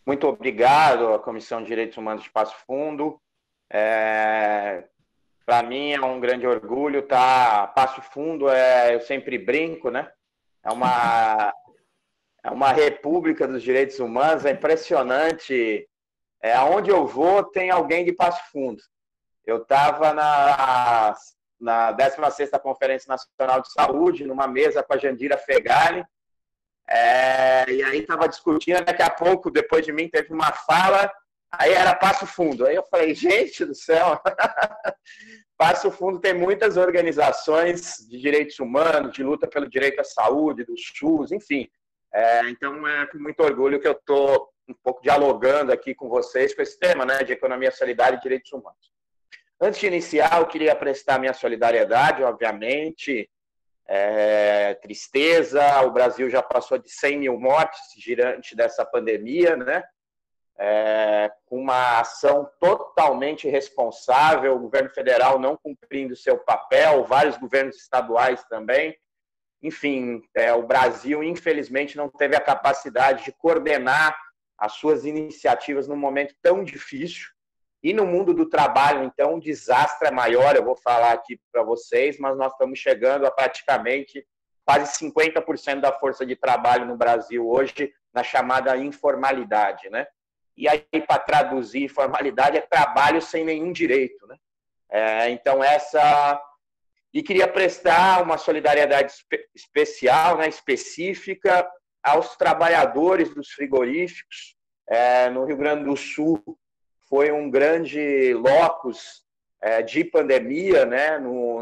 Muito obrigado à Comissão de Direitos Humanos de Passo Fundo. Para mim é um grande orgulho estar. Passo Fundo, eu sempre brinco, né? É uma, é uma república dos direitos humanos, é impressionante. Aonde eu vou, tem alguém de Passo Fundo. Eu estava na 16ª Conferência Nacional de Saúde, numa mesa com a Jandira Fegali, e aí estava discutindo, daqui a pouco, depois de mim, teve uma fala, aí era Passo Fundo. Aí eu falei, gente do céu, Passo Fundo tem muitas organizações de direitos humanos, de luta pelo direito à saúde, do SUS, enfim. Então, é com muito orgulho que eu estou um pouco dialogando aqui com vocês com esse tema, né, de economia solidária e direitos humanos. Antes de iniciar, eu queria prestar minha solidariedade, obviamente, tristeza, o Brasil já passou de 100 mil mortes diante dessa pandemia, né? Com uma ação totalmente irresponsável, o governo federal não cumprindo seu papel, vários governos estaduais também. Enfim, o Brasil, infelizmente, não teve a capacidade de coordenar as suas iniciativas num momento tão difícil. E no mundo do trabalho, então, o desastre é maior, eu vou falar aqui para vocês, mas nós estamos chegando a praticamente quase 50% da força de trabalho no Brasil hoje na chamada informalidade, né? E aí, para traduzir, informalidade é trabalho sem nenhum direito, né? Então, E queria prestar uma solidariedade especial, né, específica, aos trabalhadores dos frigoríficos. No Rio Grande do Sul, foi um grande locus de pandemia, né,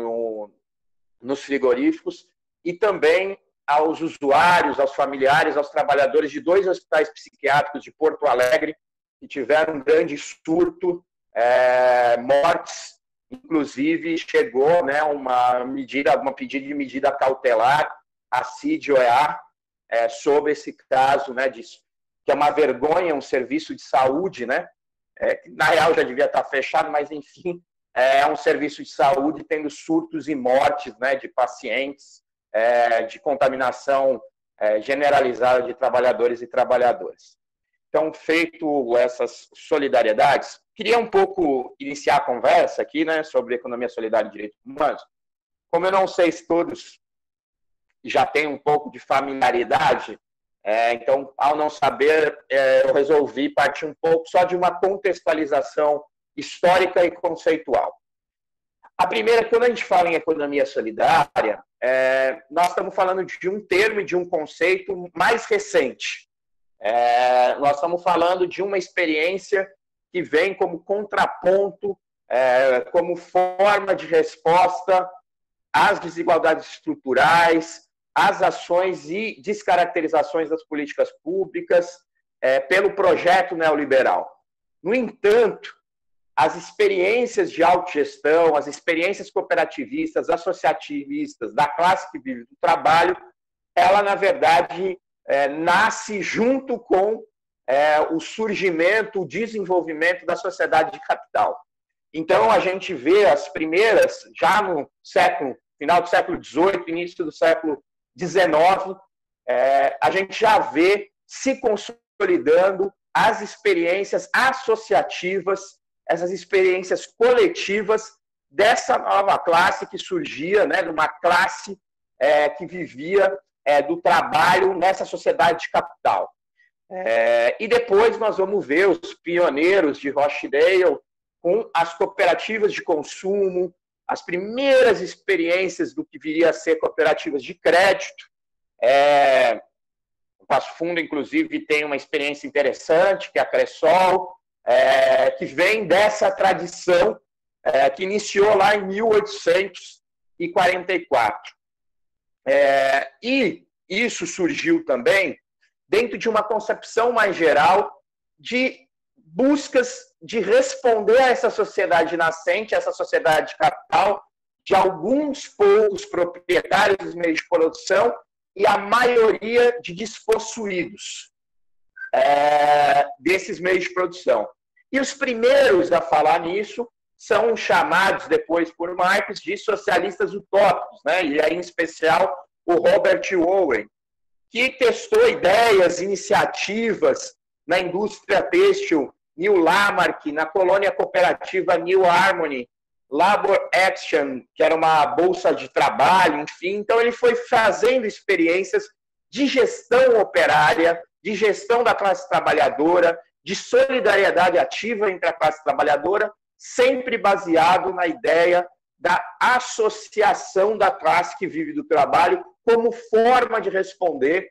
nos frigoríficos, e também aos usuários, aos familiares, aos trabalhadores de 2 hospitais psiquiátricos de Porto Alegre, que tiveram um grande surto, mortes, inclusive chegou, né, uma pedido de medida cautelar, a CID-OEA, sobre esse caso, né, disso, que é uma vergonha, um serviço de saúde, né, que na real já devia estar fechado, mas enfim, é um serviço de saúde tendo surtos e mortes, né, de pacientes, de contaminação generalizada de trabalhadores e trabalhadoras. Então, feito essas solidariedades, queria um pouco iniciar a conversa aqui, né, sobre economia solidária e direitos humanos. Como eu não sei se todos já têm um pouco de familiaridade, então, ao não saber, eu resolvi partir um pouco só de uma contextualização histórica e conceitual. A primeira, quando a gente fala em economia solidária, nós estamos falando de um termo, de um conceito mais recente. Nós estamos falando de uma experiência que vem como contraponto, como forma de resposta às desigualdades estruturais, às ações e descaracterizações das políticas públicas pelo projeto neoliberal. No entanto, as experiências de autogestão, as experiências cooperativistas, associativistas, da classe que vive do trabalho, ela, na verdade, nasce junto com o surgimento, o desenvolvimento da sociedade de capital. Então, a gente vê as primeiras, já no final do século XVIII, início do século XIX, a gente já vê se consolidando as experiências associativas, essas experiências coletivas dessa nova classe que surgia, né, de uma classe que vivia do trabalho nessa sociedade de capital. E depois nós vamos ver os pioneiros de Rochdale com as cooperativas de consumo, as primeiras experiências do que viria a ser cooperativas de crédito. O Passo Fundo, inclusive, tem uma experiência interessante, que é a Cressol, que vem dessa tradição que iniciou lá em 1844. E isso surgiu também dentro de uma concepção mais geral de buscas de responder a essa sociedade nascente, essa sociedade de capital, de alguns poucos proprietários dos meios de produção e a maioria de despossuídos desses meios de produção. E os primeiros a falar nisso são chamados depois por Marx de socialistas utópicos, né? E aí, em especial, o Robert Owen, que testou ideias, iniciativas na indústria têxtil New Lamarck, na colônia cooperativa New Harmony, Labor Action, que era uma bolsa de trabalho, enfim. Então, ele foi fazendo experiências de gestão operária, de gestão da classe trabalhadora, de solidariedade ativa entre a classe trabalhadora, sempre baseado na ideia da associação da classe que vive do trabalho como forma de responder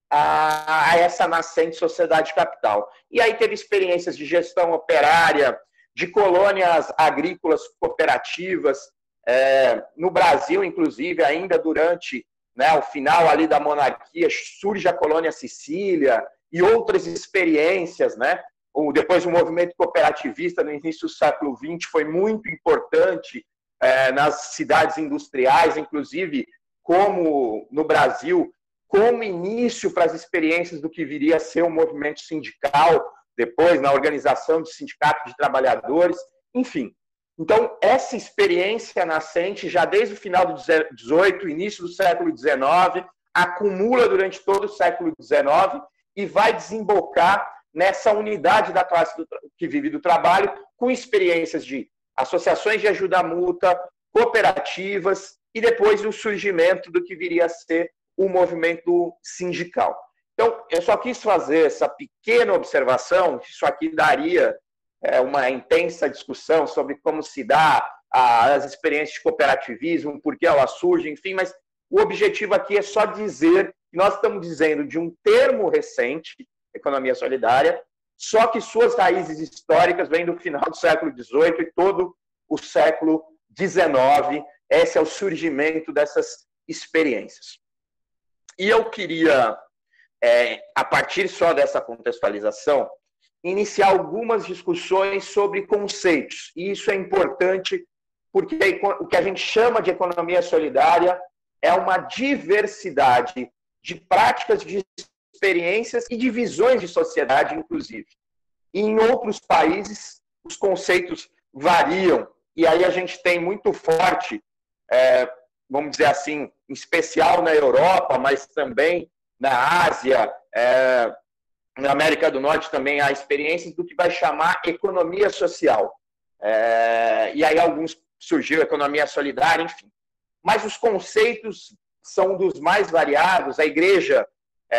a essa nascente sociedade capital. E aí teve experiências de gestão operária, de colônias agrícolas cooperativas, no Brasil, inclusive, ainda durante o final ali da monarquia, surge a colônia Sicília e outras experiências, Depois o movimento cooperativista no início do século XX foi muito importante nas cidades industriais, inclusive, como no Brasil, como início para as experiências do que viria a ser o movimento sindical, depois na organização de sindicatos de trabalhadores, enfim. Então, essa experiência nascente, já desde o final do XVIII, início do século XIX, acumula durante todo o século XIX e vai desembocar nessa unidade da classe que vive do trabalho, com experiências de associações de ajuda mútua, cooperativas e depois o surgimento do que viria a ser o movimento sindical. Então, eu só quis fazer essa pequena observação, isso aqui daria uma intensa discussão sobre como se dá as experiências de cooperativismo, por que elas surgem, enfim, mas o objetivo aqui é só dizer que nós estamos dizendo de um termo recente, economia solidária, só que suas raízes históricas vêm do final do século XVIII e todo o século XIX. Esse é o surgimento dessas experiências. E eu queria, a partir só dessa contextualização, iniciar algumas discussões sobre conceitos. E isso é importante porque o que a gente chama de economia solidária é uma diversidade de práticas, de experiências e de visões de sociedade, inclusive. E em outros países, os conceitos variam. E aí a gente tem muito forte, vamos dizer assim, em especial na Europa, mas também na Ásia, na América do Norte também há experiências do que vai chamar economia social. E aí surgiu economia solidária, enfim. Mas os conceitos são dos mais variados. A Igreja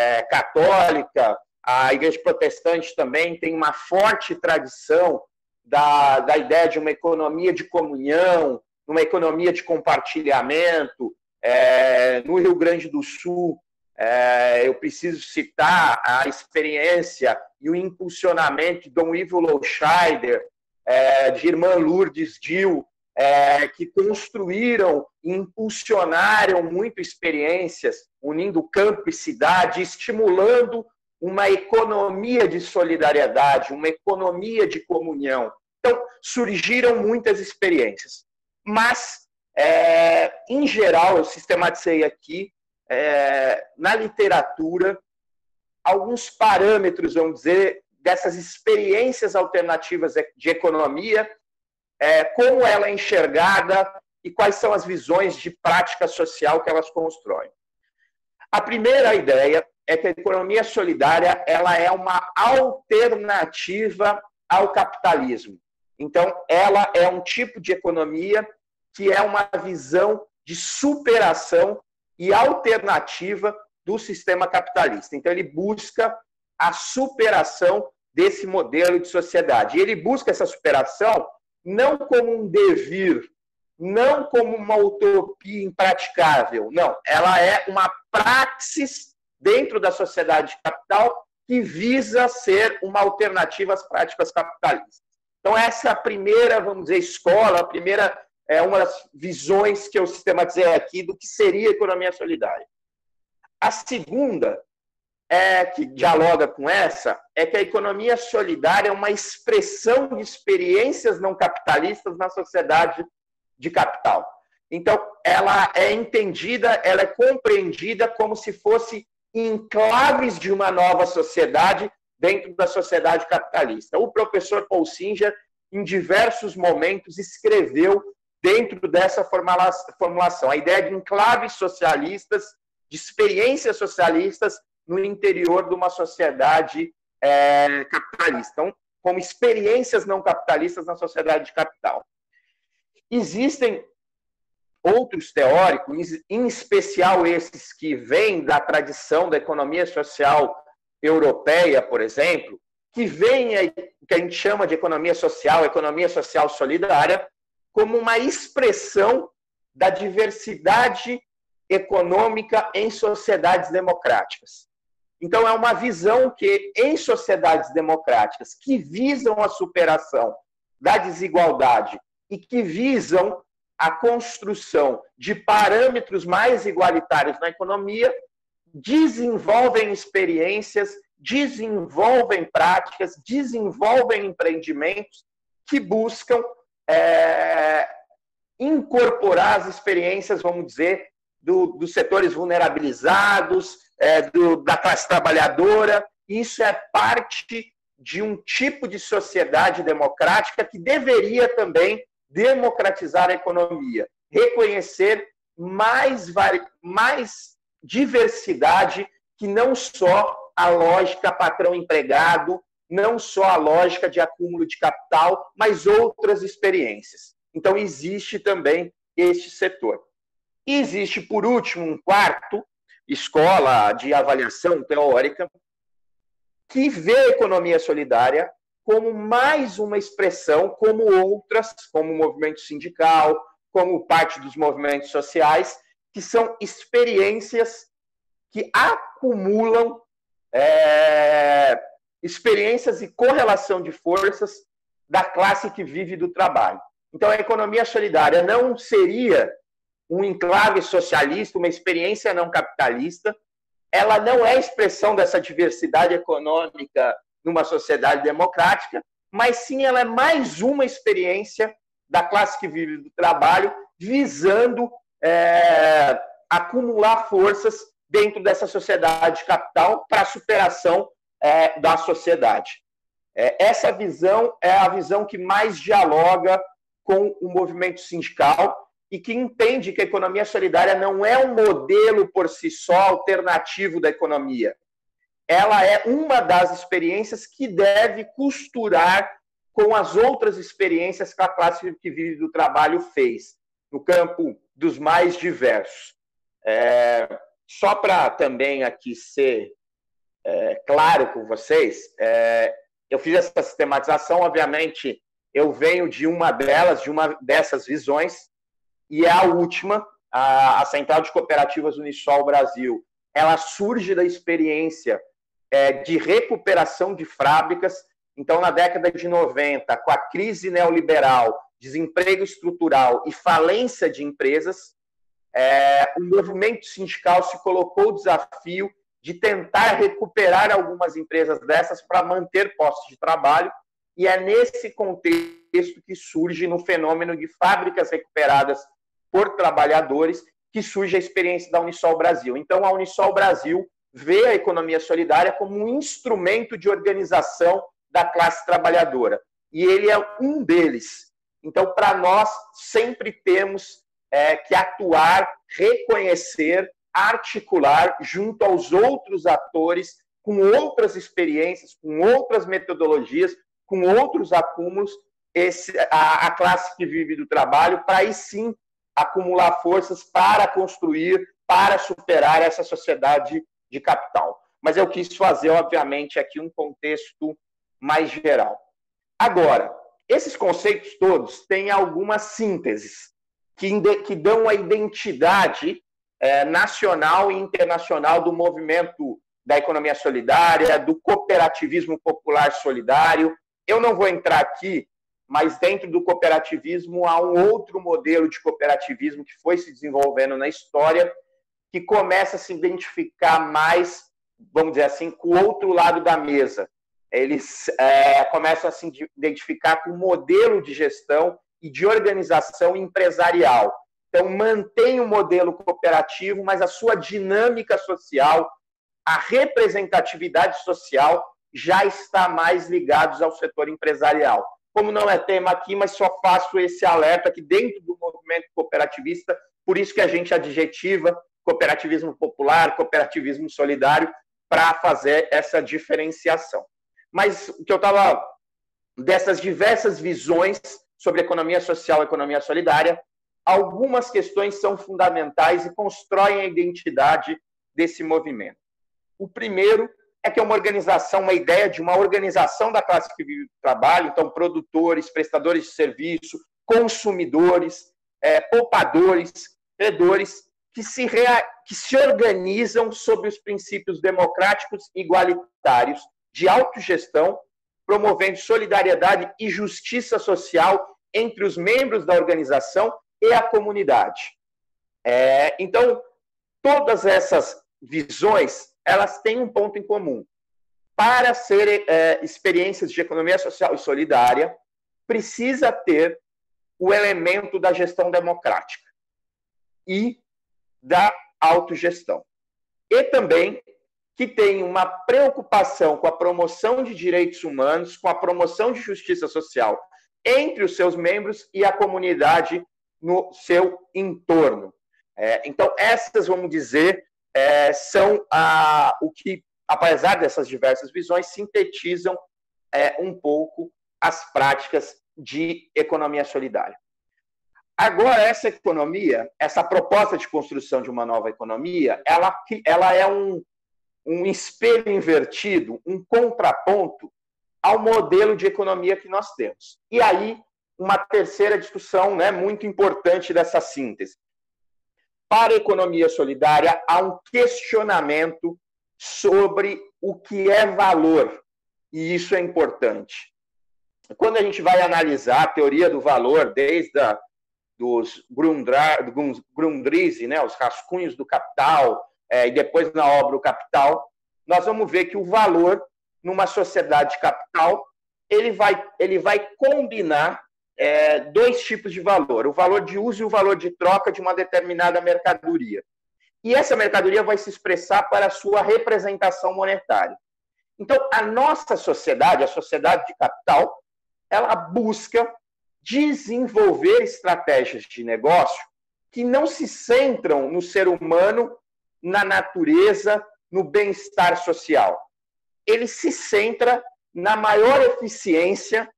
católica, a Igreja protestante também tem uma forte tradição da ideia de uma economia de comunhão, uma economia de compartilhamento. No Rio Grande do Sul, eu preciso citar a experiência e o impulsionamento de Dom Ivo Louscheider, de irmã Lourdes Dill, que construíram e impulsionaram muito experiências, unindo campo e cidade, estimulando uma economia de solidariedade, uma economia de comunhão. Então, surgiram muitas experiências. Mas, em geral, eu sistematizei aqui, na literatura, alguns parâmetros, vamos dizer, dessas experiências alternativas de economia, como ela é enxergada e quais são as visões de prática social que elas constroem. A primeira ideia é que a economia solidária ela é uma alternativa ao capitalismo. Então, ela é um tipo de economia que é uma visão de superação e alternativa do sistema capitalista. Então, ele busca a superação desse modelo de sociedade. E ele busca essa superação não como um devir, não como uma utopia impraticável, não. Ela é uma praxis dentro da sociedade de capital que visa ser uma alternativa às práticas capitalistas. Então, essa é a primeira, vamos dizer, escola, a primeira uma das visões que eu sistematizei aqui do que seria a economia solidária. A segunda, que dialoga com essa, é que a economia solidária é uma expressão de experiências não capitalistas na sociedade de capital. Então, ela é entendida, ela é compreendida como se fosse enclaves de uma nova sociedade dentro da sociedade capitalista. O professor Paul Singer, em diversos momentos, escreveu dentro dessa formulação a ideia de enclaves socialistas, de experiências socialistas no interior de uma sociedade capitalista. Então, como experiências não capitalistas na sociedade de capital. Existem outros teóricos, em especial esses que vêm da tradição da economia social europeia, por exemplo, que veem o que a gente chama de economia social solidária, como uma expressão da diversidade econômica em sociedades democráticas. Então, é uma visão que, em sociedades democráticas que visam a superação da desigualdade e que visam a construção de parâmetros mais igualitários na economia, desenvolvem experiências, desenvolvem práticas, desenvolvem empreendimentos que buscam incorporar as experiências, vamos dizer, dos setores vulnerabilizados, da classe trabalhadora. Isso é parte de um tipo de sociedade democrática que deveria também democratizar a economia, reconhecer mais diversidade, que não só a lógica patrão-empregado, não só a lógica de acúmulo de capital, mas outras experiências. Então, existe também este setor. E existe, por último, um quarto escola de avaliação teórica que vê a economia solidária como mais uma expressão, como outras, como o movimento sindical, como parte dos movimentos sociais, que são experiências que acumulam experiências e correlação de forças da classe que vive do trabalho. Então, a economia solidária não seria um enclave socialista, uma experiência não capitalista. Ela não é expressão dessa diversidade econômica numa sociedade democrática, mas sim ela é mais uma experiência da classe que vive do trabalho, visando acumular forças dentro dessa sociedade de capital para a superação da sociedade. Essa visão é a visão que mais dialoga com o movimento sindical e que entende que a economia solidária não é um modelo por si só alternativo da economia. Ela é uma das experiências que deve costurar com as outras experiências que a classe que vive do trabalho fez, no campo dos mais diversos. Só para também aqui ser claro com vocês, eu fiz essa sistematização, obviamente, eu venho de uma dessas visões, e é a última, a Central de Cooperativas Unisol Brasil. Ela surge da experiência de recuperação de fábricas. Então, na década de 90, com a crise neoliberal, desemprego estrutural e falência de empresas, o movimento sindical se colocou o desafio de tentar recuperar algumas empresas dessas para manter postos de trabalho, e é nesse contexto que surge, no fenômeno de fábricas recuperadas por trabalhadores, que surge a experiência da Unisol Brasil. Então, a Unisol Brasil vê a economia solidária como um instrumento de organização da classe trabalhadora. E ele é um deles. Então, para nós, sempre temos que atuar, reconhecer, articular junto aos outros atores, com outras experiências, com outras metodologias, com outros acúmulos, a classe que vive do trabalho, para aí sim acumular forças para construir, para superar essa sociedade de capital. Mas eu quis fazer, obviamente, aqui um contexto mais geral. Agora, esses conceitos todos têm algumas sínteses que dão a identidade nacional e internacional do movimento da economia solidária, do cooperativismo popular solidário. Eu não vou entrar aqui, mas dentro do cooperativismo há um outro modelo de cooperativismo que foi se desenvolvendo na história, que começa a se identificar mais, vamos dizer assim, com o outro lado da mesa. Eles começam a se identificar com o modelo de gestão e de organização empresarial. Então, mantém o modelo cooperativo, mas a sua dinâmica social, a representatividade social já está mais ligados ao setor empresarial. Como não é tema aqui, mas só faço esse alerta que dentro do movimento cooperativista, por isso que a gente adjetiva cooperativismo popular, cooperativismo solidário, para fazer essa diferenciação. mas o que eu estava, dessas diversas visões sobre economia social e economia solidária, algumas questões são fundamentais e constroem a identidade desse movimento. O primeiro é que é uma organização, uma ideia de uma organização da classe que vive do trabalho, então produtores, prestadores de serviço, consumidores, poupadores, credores, que se organizam sobre os princípios democráticos e igualitários de autogestão, promovendo solidariedade e justiça social entre os membros da organização e a comunidade. Então, todas essas visões, elas têm um ponto em comum. Para serem experiências de economia social e solidária, precisa ter o elemento da gestão democrática e da autogestão. E também que tem uma preocupação com a promoção de direitos humanos, com a promoção de justiça social entre os seus membros e a comunidade no seu entorno. Então, essas, vamos dizer, são o que, apesar dessas diversas visões, sintetizam um pouco as práticas de economia solidária. Agora, essa economia, essa proposta de construção de uma nova economia, ela é um espelho invertido, um contraponto ao modelo de economia que nós temos. E aí, uma terceira discussão, né, muito importante dessa síntese. Para a economia solidária, há um questionamento sobre o que é valor, e isso é importante. Quando a gente vai analisar a teoria do valor, desde dos Grundrisse, né, os rascunhos do Capital, e depois na obra O Capital, nós vamos ver que o valor, numa sociedade de capital, ele vai combinar dois tipos de valor, o valor de uso e o valor de troca de uma determinada mercadoria. E essa mercadoria vai se expressar para a sua representação monetária. Então, a nossa sociedade, a sociedade de capital, ela busca desenvolver estratégias de negócio que não se centram no ser humano, na natureza, no bem-estar social. Ele se centra na maior eficiência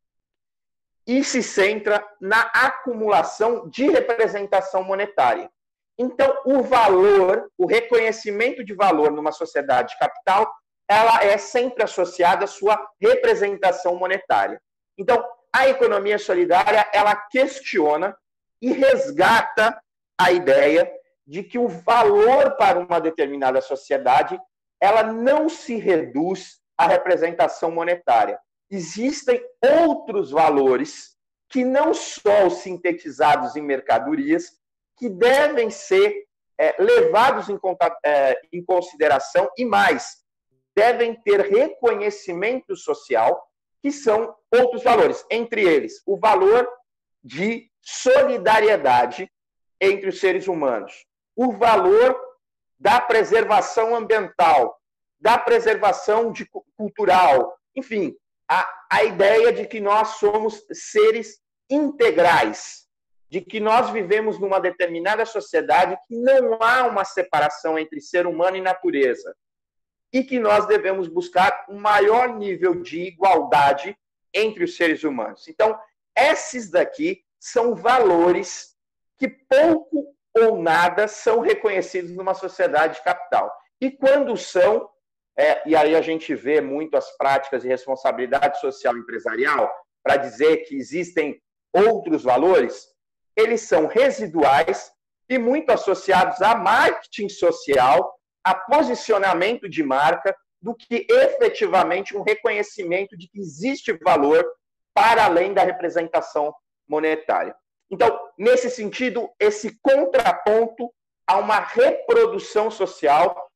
e se centra na acumulação de representação monetária. Então, o valor, o reconhecimento de valor numa sociedade de capital, ela é sempre associada à sua representação monetária. Então, a economia solidária, ela questiona e resgata a ideia de que o valor para uma determinada sociedade, ela não se reduz à representação monetária. Existem outros valores que não só os sintetizados em mercadorias, que devem ser levados em consideração e mais, devem ter reconhecimento social, que são outros valores. Entre eles, o valor de solidariedade entre os seres humanos, o valor da preservação ambiental, da preservação cultural, enfim, a ideia de que nós somos seres integrais, de que nós vivemos numa determinada sociedade que não há uma separação entre ser humano e natureza e que nós devemos buscar um maior nível de igualdade entre os seres humanos. Então, esses daqui são valores que pouco ou nada são reconhecidos numa sociedade de capital. E quando são, e aí a gente vê muito as práticas de responsabilidade social empresarial para dizer que existem outros valores, eles são residuais e muito associados a marketing social, a posicionamento de marca, do que efetivamente um reconhecimento de que existe valor para além da representação monetária. Então, nesse sentido, esse contraponto a uma reprodução social,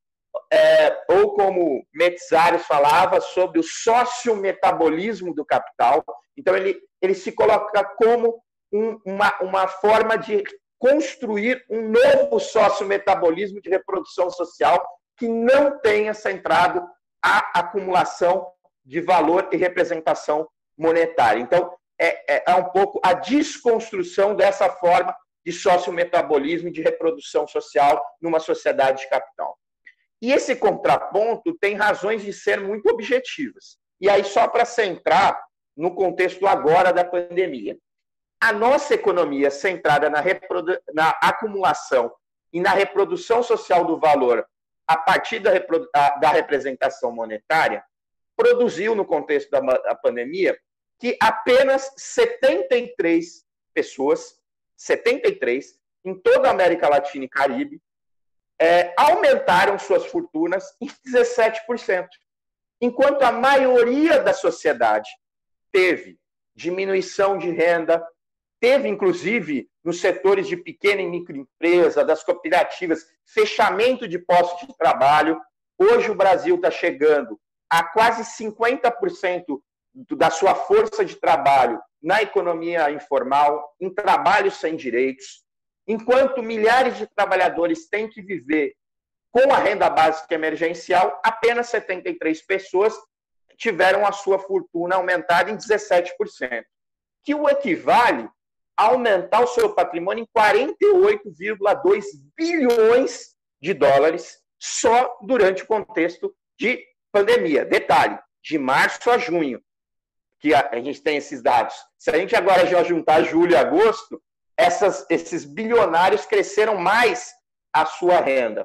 ou como Metzares falava, sobre o sociometabolismo do capital. Então, ele se coloca como uma forma de construir um novo sociometabolismo de reprodução social que não tenha centrado a acumulação de valor e representação monetária. Então, é um pouco a desconstrução dessa forma de sociometabolismo e de reprodução social numa sociedade de capital. E esse contraponto tem razões de ser muito objetivas. E aí, só para centrar no contexto agora da pandemia. A nossa economia centrada na acumulação e na reprodução social do valor a partir da representação monetária, produziu, no contexto da pandemia, que apenas 73 pessoas, 73, em toda a América Latina e Caribe, aumentaram suas fortunas em 17%, enquanto a maioria da sociedade teve diminuição de renda, teve, inclusive, nos setores de pequena e microempresa, das cooperativas, fechamento de postos de trabalho. Hoje o Brasil está chegando a quase 50% da sua força de trabalho na economia informal, em trabalho sem direitos, enquanto milhares de trabalhadores têm que viver com a renda básica emergencial, apenas 73 pessoas tiveram a sua fortuna aumentada em 17%, que o equivale a aumentar o seu patrimônio em 48,2 bilhões de dólares só durante o contexto de pandemia. Detalhe, de março a junho, que a gente tem esses dados. Se a gente agora já juntar julho e agosto, esses bilionários cresceram mais a sua renda.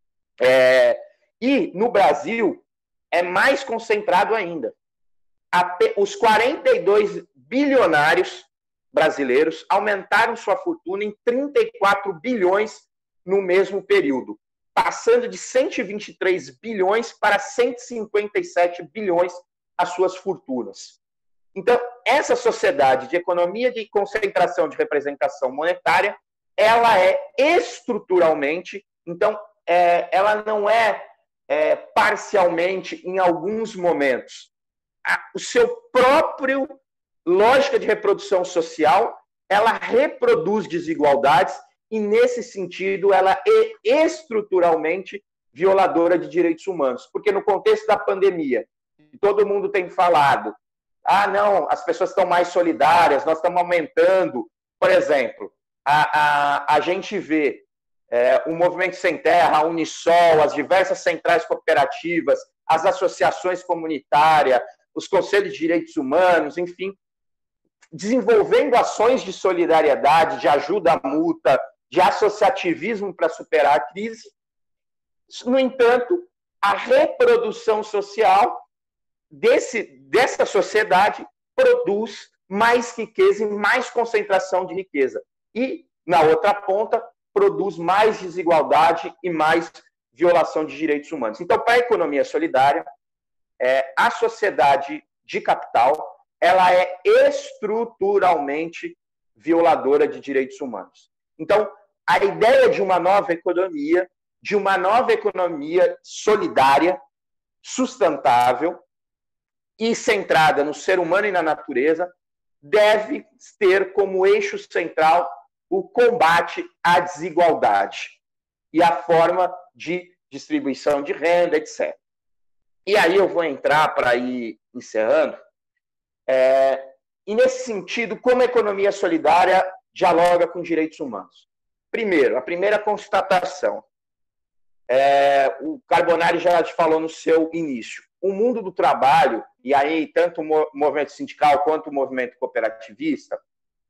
E no Brasil é mais concentrado ainda. Os 42 bilionários brasileiros aumentaram sua fortuna em 34 bilhões no mesmo período, passando de 123 bilhões para 157 bilhões as suas fortunas. Então, essa sociedade de economia de concentração de representação monetária, ela é estruturalmente, então, ela não é parcialmente em alguns momentos. O seu próprio lógica de reprodução social, ela reproduz desigualdades e, nesse sentido, ela é estruturalmente violadora de direitos humanos. Porque no contexto da pandemia, todo mundo tem falado, não, as pessoas estão mais solidárias, nós estamos aumentando. Por exemplo, a gente vê o Movimento Sem Terra, a Unisol, as diversas centrais cooperativas, as associações comunitárias, os conselhos de direitos humanos, enfim, desenvolvendo ações de solidariedade, de ajuda mútua, de associativismo para superar a crise. No entanto, a reprodução social dessa sociedade produz mais riqueza e mais concentração de riqueza. E, na outra ponta, produz mais desigualdade e mais violação de direitos humanos. Então, para a economia solidária, a sociedade de capital ela é estruturalmente violadora de direitos humanos. Então, a ideia de uma nova economia solidária, sustentável e centrada no ser humano e na natureza, deve ter como eixo central o combate à desigualdade e a forma de distribuição de renda, etc. E aí eu vou entrar, para ir encerrando, e nesse sentido, como a economia solidária dialoga com direitos humanos. Primeiro, a primeira constatação, o Carbonari já falou no seu início, o mundo do trabalho, e aí tanto o movimento sindical quanto o movimento cooperativista,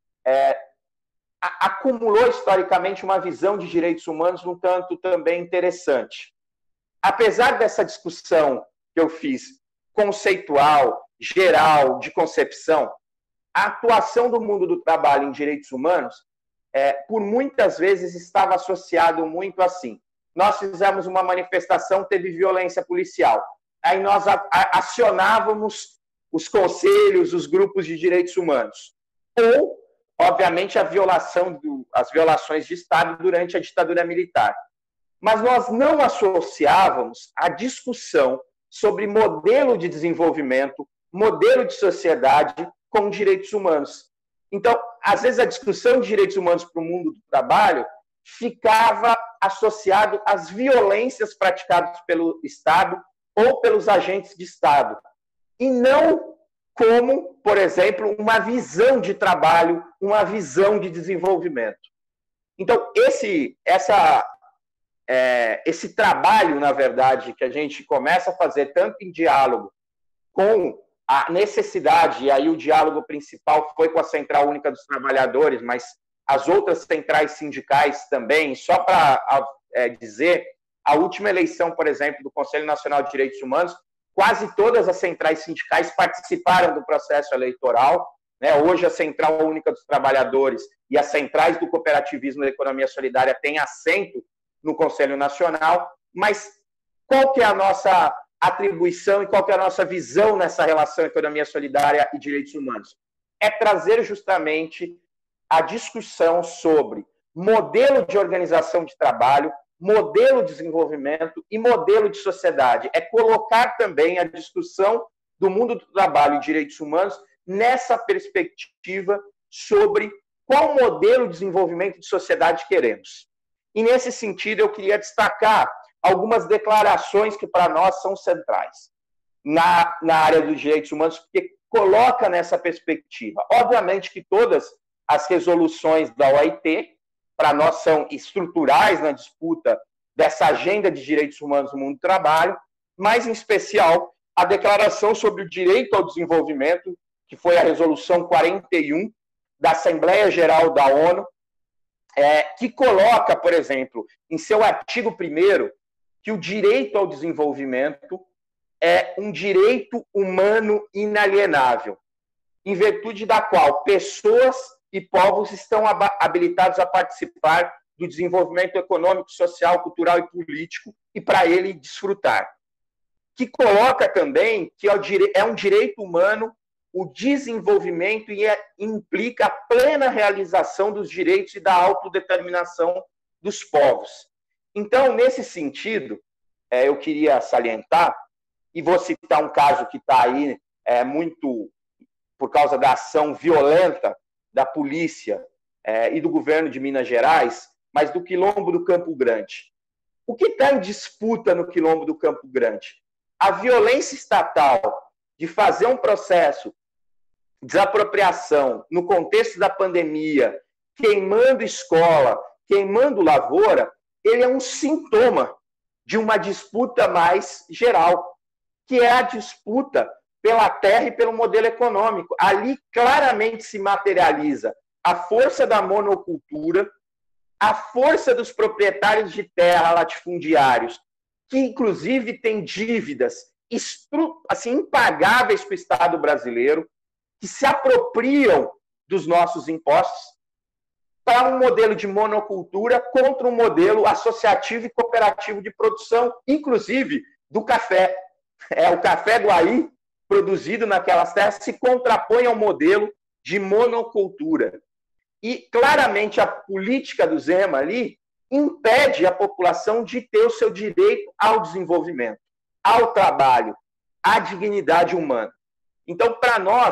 acumulou historicamente uma visão de direitos humanos um tanto também interessante. Apesar dessa discussão que eu fiz, conceitual, geral, de concepção, a atuação do mundo do trabalho em direitos humanos, por muitas vezes, estava associado muito assim. Nós fizemos uma manifestação, teve violência policial. Aí nós acionávamos os conselhos, os grupos de direitos humanos. Ou, obviamente, as violações de Estado durante a ditadura militar. Mas nós não associávamos a discussão sobre modelo de desenvolvimento, modelo de sociedade com direitos humanos. Então, às vezes, a discussão de direitos humanos para o mundo do trabalho ficava associado às violências praticadas pelo Estado ou pelos agentes de Estado, e não como, por exemplo, uma visão de trabalho, uma visão de desenvolvimento. Então, esse trabalho, na verdade, que a gente começa a fazer tanto em diálogo com a necessidade, e aí o diálogo principal foi com a Central Única dos Trabalhadores, mas as outras centrais sindicais também, só para dizer, a última eleição, por exemplo, do Conselho Nacional de Direitos Humanos, quase todas as centrais sindicais participaram do processo eleitoral, né? Hoje a Central Única dos Trabalhadores e as centrais do cooperativismo da economia solidária têm assento no Conselho Nacional, mas qual que é a nossa atribuição e qual que é a nossa visão nessa relação economia solidária e direitos humanos? É trazer justamente a discussão sobre modelo de organização de trabalho, modelo de desenvolvimento e modelo de sociedade. É colocar também a discussão do mundo do trabalho e direitos humanos nessa perspectiva sobre qual modelo de desenvolvimento de sociedade queremos. E nesse sentido, eu queria destacar algumas declarações que para nós são centrais na área dos direitos humanos, porque coloca nessa perspectiva. Obviamente que todas as resoluções da OIT, para nós, são estruturais na disputa dessa agenda de direitos humanos no mundo do trabalho, mas, em especial, a Declaração sobre o Direito ao Desenvolvimento, que foi a Resolução 41 da Assembleia Geral da ONU, que coloca, por exemplo, em seu artigo 1º, que o direito ao desenvolvimento é um direito humano inalienável, em virtude da qual pessoas e povos estão habilitados a participar do desenvolvimento econômico, social, cultural e político e para ele desfrutar. Que coloca também que é um direito humano o desenvolvimento e implica a plena realização dos direitos e da autodeterminação dos povos. Então, nesse sentido, eu queria salientar, e vou citar um caso que está aí muito por causa da ação violenta da polícia e do governo de Minas Gerais, mas do Quilombo do Campo Grande. O que está em disputa no Quilombo do Campo Grande? A violência estatal de fazer um processo de desapropriação no contexto da pandemia, queimando escola, queimando lavoura, ele é um sintoma de uma disputa mais geral, que é a disputa pela terra e pelo modelo econômico. Ali claramente se materializa a força da monocultura, a força dos proprietários de terra latifundiários, que inclusive têm dívidas assim, impagáveis para o Estado brasileiro, que se apropriam dos nossos impostos, para um modelo de monocultura contra um modelo associativo e cooperativo de produção, inclusive do café. O café do Guaí, produzido naquelas terras, se contrapõe ao modelo de monocultura. E, claramente, a política do Zema ali impede a população de ter o seu direito ao desenvolvimento, ao trabalho, à dignidade humana. Então, para nós,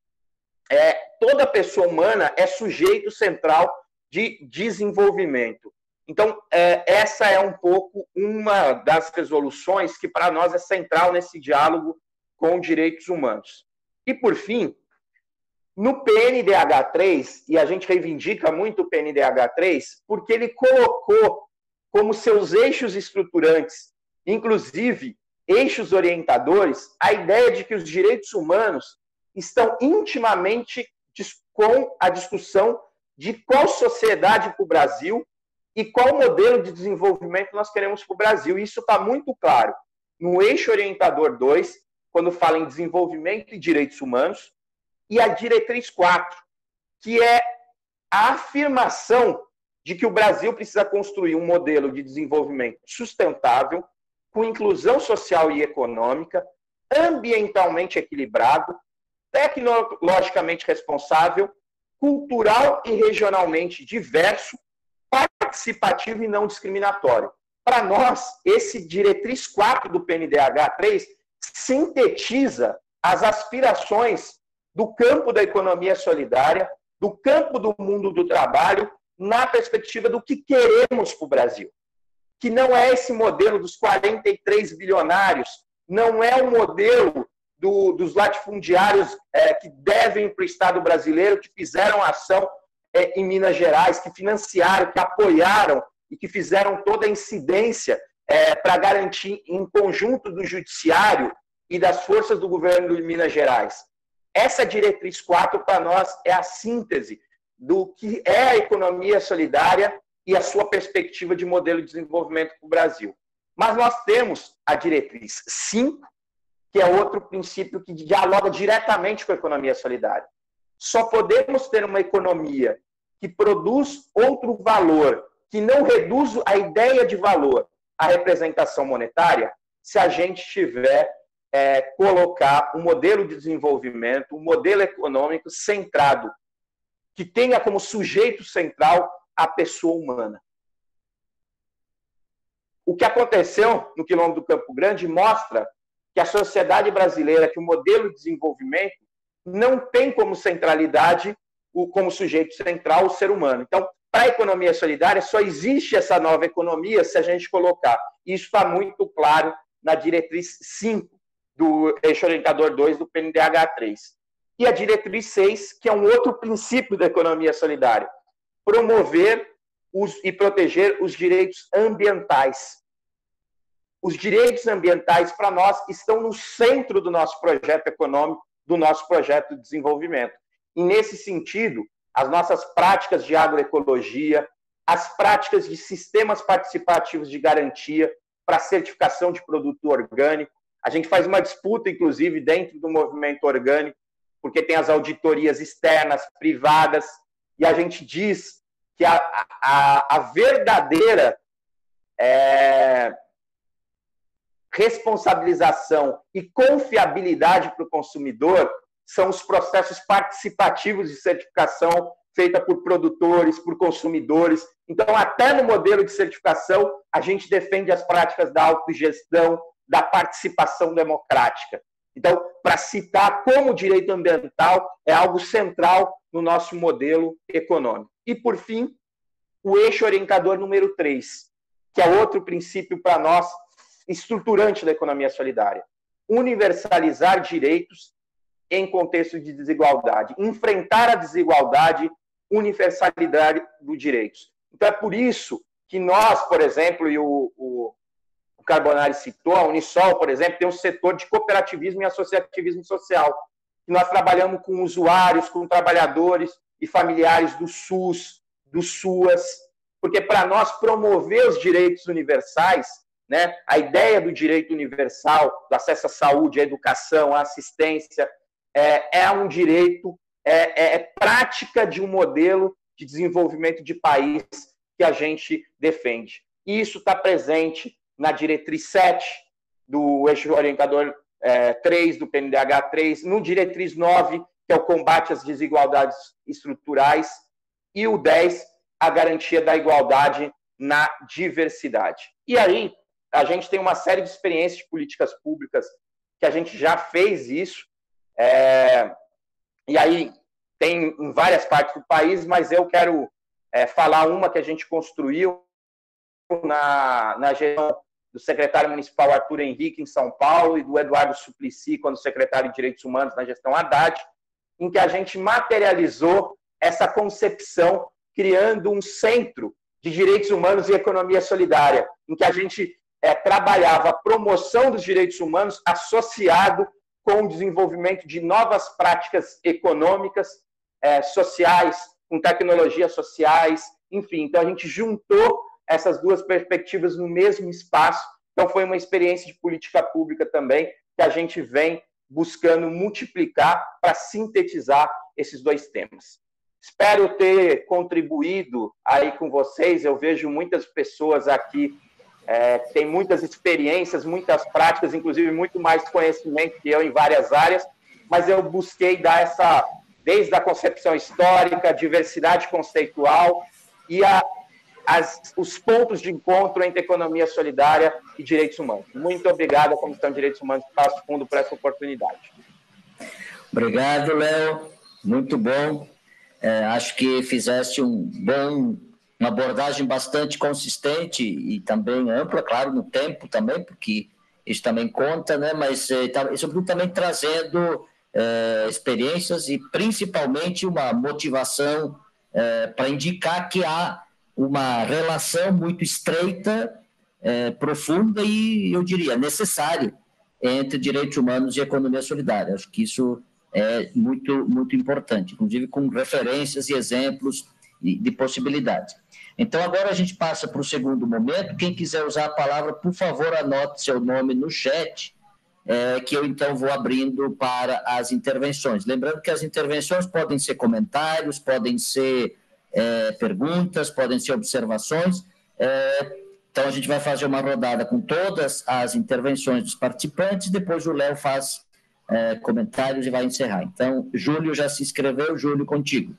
toda pessoa humana é sujeito central de desenvolvimento. Então, essa é um pouco uma das resoluções que, para nós, é central nesse diálogo com direitos humanos. E, por fim, no PNDH3, e a gente reivindica muito o PNDH3, porque ele colocou como seus eixos estruturantes, inclusive eixos orientadores, a ideia de que os direitos humanos estão intimamente com a discussão de qual sociedade para o Brasil e qual modelo de desenvolvimento nós queremos para o Brasil. Isso está muito claro no eixo orientador 2, quando fala em desenvolvimento e direitos humanos, e a diretriz 4, que é a afirmação de que o Brasil precisa construir um modelo de desenvolvimento sustentável, com inclusão social e econômica, ambientalmente equilibrado, tecnologicamente responsável, cultural e regionalmente diverso, participativo e não discriminatório. Para nós, esse diretriz 4 do PNDH3 sintetiza as aspirações do campo da economia solidária, do campo do mundo do trabalho, na perspectiva do que queremos para o Brasil. Que não é esse modelo dos 43 bilionários, não é o modelo dos latifundiários que devem para o Estado brasileiro, que fizeram ação em Minas Gerais, que financiaram, que apoiaram e que fizeram toda a incidência para garantir, em conjunto do judiciário, e das forças do governo de Minas Gerais. Essa diretriz 4, para nós, é a síntese do que é a economia solidária e a sua perspectiva de modelo de desenvolvimento para o Brasil. Mas nós temos a diretriz 5, que é outro princípio que dialoga diretamente com a economia solidária. Só podemos ter uma economia que produz outro valor, que não reduz a ideia de valor à representação monetária, se a gente tiver colocar um modelo de desenvolvimento, um modelo econômico centrado, que tenha como sujeito central a pessoa humana. O que aconteceu no Quilombo do Campo Grande mostra que a sociedade brasileira, que o modelo de desenvolvimento não tem como centralidade, como sujeito central, o ser humano. Então, para a economia solidária, só existe essa nova economia se a gente colocar. Isso está muito claro na diretriz 5 do eixo orientador 2 do PNDH 3. E a diretriz 6, que é um outro princípio da economia solidária, promover e proteger os direitos ambientais. Os direitos ambientais, para nós, estão no centro do nosso projeto econômico, do nosso projeto de desenvolvimento. E, nesse sentido, as nossas práticas de agroecologia, as práticas de sistemas participativos de garantia para certificação de produto orgânico. A gente faz uma disputa, inclusive, dentro do movimento orgânico, porque tem as auditorias externas, privadas, e a gente diz que a verdadeira responsabilização e confiabilidade para o consumidor são os processos participativos de certificação feita por produtores, por consumidores. Então, até no modelo de certificação, a gente defende as práticas da autogestão, da participação democrática. Então, para citar como o direito ambiental é algo central no nosso modelo econômico. E, por fim, o eixo orientador número 3, que é outro princípio para nós estruturante da economia solidária. Universalizar direitos em contexto de desigualdade. Enfrentar a desigualdade, universalidade dos direitos. Então, é por isso que nós, por exemplo, e o Carbonari citou, a Unisol, por exemplo, tem um setor de cooperativismo e associativismo social. E nós trabalhamos com usuários, com trabalhadores e familiares do SUS, do SUAS, porque para nós promover os direitos universais, né, a ideia do direito universal, do acesso à saúde, à educação, à assistência, é um direito, prática de um modelo de desenvolvimento de país que a gente defende. E isso está presente na diretriz 7 do eixo orientador 3 do PNDH 3, no diretriz 9, que é o combate às desigualdades estruturais, e o 10, a garantia da igualdade na diversidade. E aí, a gente tem uma série de experiências de políticas públicas que a gente já fez isso, e aí tem em várias partes do país, mas eu quero falar uma que a gente construiu na gestão do secretário municipal Arthur Henrique, em São Paulo, e do Eduardo Suplicy, quando secretário de Direitos Humanos na gestão Haddad, em que a gente materializou essa concepção, criando um centro de direitos humanos e economia solidária, em que a gente trabalhava a promoção dos direitos humanos associado com o desenvolvimento de novas práticas econômicas, sociais, com tecnologias sociais, enfim. Então, a gente juntou essas duas perspectivas no mesmo espaço. Então, foi uma experiência de política pública também que a gente vem buscando multiplicar para sintetizar esses dois temas. Espero ter contribuído aí com vocês. Eu vejo muitas pessoas aqui que têm muitas experiências, muitas práticas, inclusive muito mais conhecimento que eu em várias áreas, mas eu busquei dar desde a concepção histórica, diversidade conceitual e os pontos de encontro entre economia solidária e direitos humanos. Muito obrigado à Comissão de Direitos Humanos do Passo Fundo por essa oportunidade. Obrigado, Léo. Muito bom. Acho que fizeste uma abordagem bastante consistente e também ampla, claro, no tempo também, porque isso também conta, né? Mas, sobretudo, também trazendo experiências e, principalmente, uma motivação para indicar que há uma relação muito estreita, profunda e, eu diria, necessária entre direitos humanos e economia solidária. Acho que isso é muito, muito importante, inclusive com referências e exemplos de possibilidades. Então, agora a gente passa para o segundo momento. Quem quiser usar a palavra, por favor, anote seu nome no chat, que eu, então, vou abrindo para as intervenções. Lembrando que as intervenções podem ser comentários, podem ser perguntas, podem ser observações. Então, a gente vai fazer uma rodada com todas as intervenções dos participantes, depois o Léo faz comentários e vai encerrar. Então, Júlio já se inscreveu. Júlio, contigo.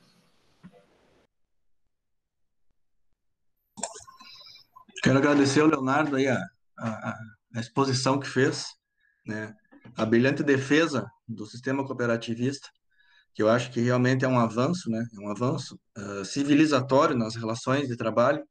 Quero agradecer ao Leonardo aí a exposição que fez, né? A brilhante defesa do sistema cooperativista, que eu acho que realmente é um avanço, né? É um avanço civilizatório nas relações de trabalho.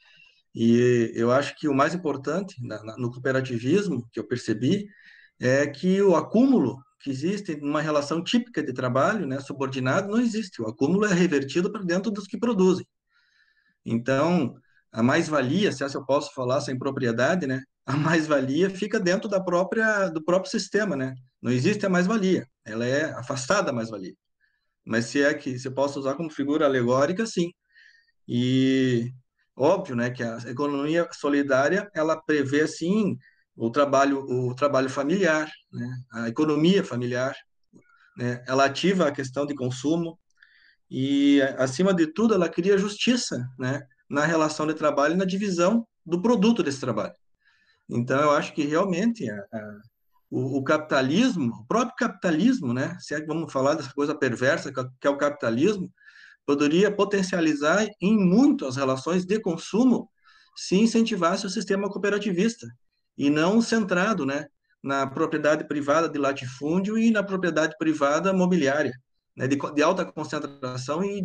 E eu acho que o mais importante no cooperativismo, que eu percebi, é que o acúmulo que existe numa relação típica de trabalho, né, subordinado, não existe. O acúmulo é revertido para dentro dos que produzem. Então, a mais-valia, se essa eu posso falar sem propriedade, né, a mais-valia fica dentro do próprio sistema, né? Não existe a mais-valia, ela é afastada da mais-valia. Mas se eu posso usar como figura alegórica, sim. E óbvio, né, que a economia solidária, ela prevê, assim, o trabalho familiar, né, a economia familiar, né, ela ativa a questão de consumo e, acima de tudo, ela cria justiça, né, na relação de trabalho e na divisão do produto desse trabalho. Então, eu acho que realmente o capitalismo, o próprio capitalismo, né, se é que vamos falar dessa coisa perversa que é o capitalismo, poderia potencializar em muito as relações de consumo se incentivasse o sistema cooperativista e não centrado, né, na propriedade privada de latifúndio e na propriedade privada mobiliária, né, de alta concentração e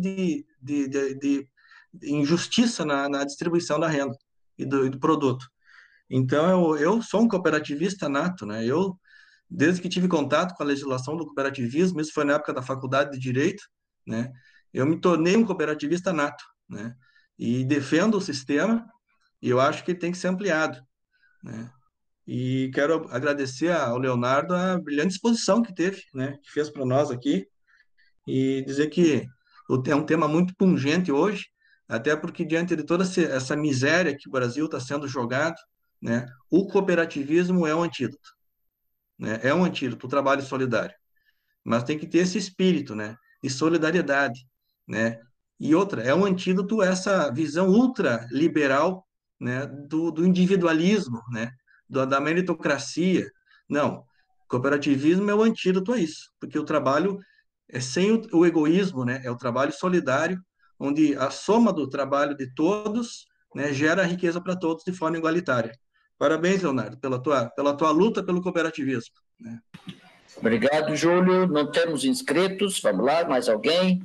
de injustiça na distribuição da renda e do produto. Então, eu sou um cooperativista nato, né? Desde que tive contato com a legislação do cooperativismo, isso foi na época da faculdade de Direito, né? Eu me tornei um cooperativista nato, né? E defendo o sistema e eu acho que ele tem que ser ampliado, né? E quero agradecer ao Leonardo a brilhante exposição que teve, né? Que fez para nós aqui e dizer que é um tema muito pungente hoje, até porque diante de toda essa miséria que o Brasil está sendo jogado, né? O cooperativismo é um antídoto, né? É um antídoto, o trabalho solidário. Mas tem que ter esse espírito, né, de solidariedade, né? E outra, é um antídoto a essa visão ultraliberal, né, do individualismo, né, da meritocracia. Não, cooperativismo é o antídoto a isso, porque o trabalho é sem o egoísmo, né, é o trabalho solidário, onde a soma do trabalho de todos, né, gera riqueza para todos de forma igualitária. Parabéns, Leonardo, pela tua luta pelo cooperativismo, né? Obrigado, Júlio. Não temos inscritos. Vamos lá, mais alguém?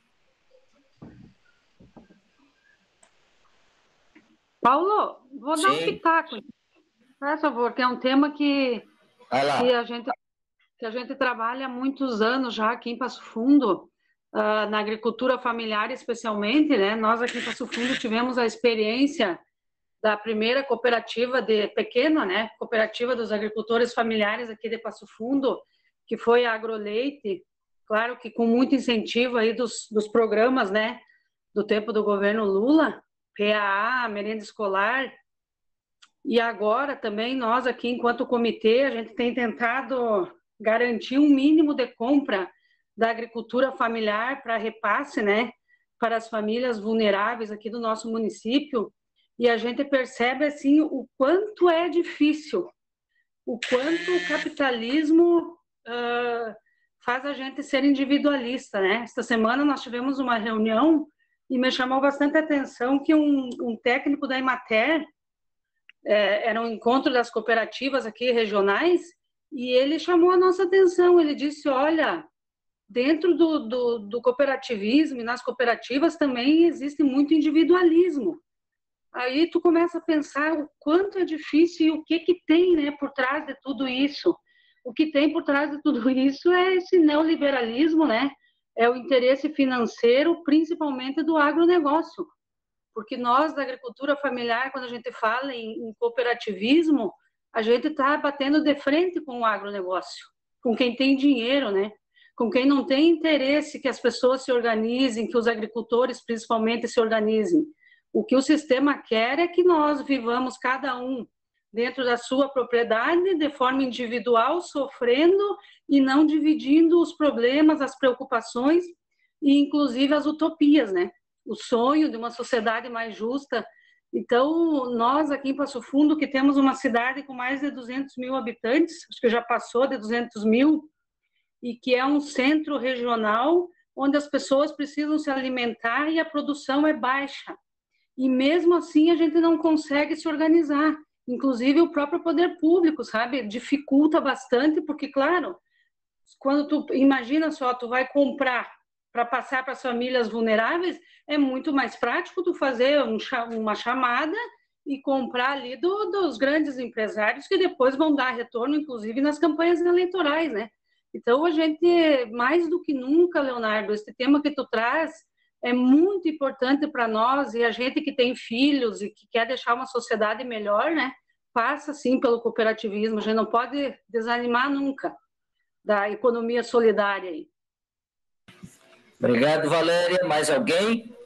Paulo, vou dar um pitaco. Por favor, que é um tema que a gente trabalha há muitos anos já aqui em Passo Fundo, na agricultura familiar especialmente, né? Nós aqui em Passo Fundo tivemos a experiência da primeira cooperativa pequena, né? Cooperativa dos agricultores familiares aqui de Passo Fundo, que foi a Agroleite, claro que com muito incentivo aí dos programas, né? Do tempo do governo Lula, PAA, merenda escolar. E agora também nós aqui, enquanto comitê, a gente tem tentado garantir um mínimo de compra da agricultura familiar para repasse, né? Para as famílias vulneráveis aqui do nosso município. E a gente percebe, assim, o quanto é difícil, o quanto o capitalismo faz a gente ser individualista, né? Esta semana nós tivemos uma reunião e me chamou bastante a atenção que um técnico da Emater, era um encontro das cooperativas aqui regionais, e ele chamou a nossa atenção, ele disse, olha, dentro do cooperativismo e nas cooperativas também existe muito individualismo. Aí tu começa a pensar o quanto é difícil e o que tem, né, por trás de tudo isso. O que tem por trás de tudo isso é esse neoliberalismo, né? É o interesse financeiro, principalmente do agronegócio. Porque nós, da agricultura familiar, quando a gente fala em cooperativismo, a gente está batendo de frente com o agronegócio, com quem tem dinheiro, né? Com quem não tem interesse que as pessoas se organizem, que os agricultores principalmente se organizem. O que o sistema quer é que nós vivamos cada um dentro da sua propriedade, de forma individual, sofrendo e não dividindo os problemas, as preocupações e inclusive as utopias, né? O sonho de uma sociedade mais justa. Então, nós aqui em Passo Fundo, que temos uma cidade com mais de 200 mil habitantes, acho que já passou de 200 mil, e que é um centro regional onde as pessoas precisam se alimentar e a produção é baixa. E mesmo assim a gente não consegue se organizar. Inclusive o próprio poder público, sabe? Dificulta bastante, porque, claro, quando tu imagina só, tu vai comprar para passar para as famílias vulneráveis, é muito mais prático tu fazer uma chamada e comprar ali dos grandes empresários que depois vão dar retorno, inclusive nas campanhas eleitorais, né? Então, a gente, mais do que nunca, Leonardo, esse tema que tu traz é muito importante para nós, e a gente que tem filhos e que quer deixar uma sociedade melhor, né, passa, sim, pelo cooperativismo. A gente não pode desanimar nunca da economia solidária aí. Obrigado, Valéria. Mais alguém?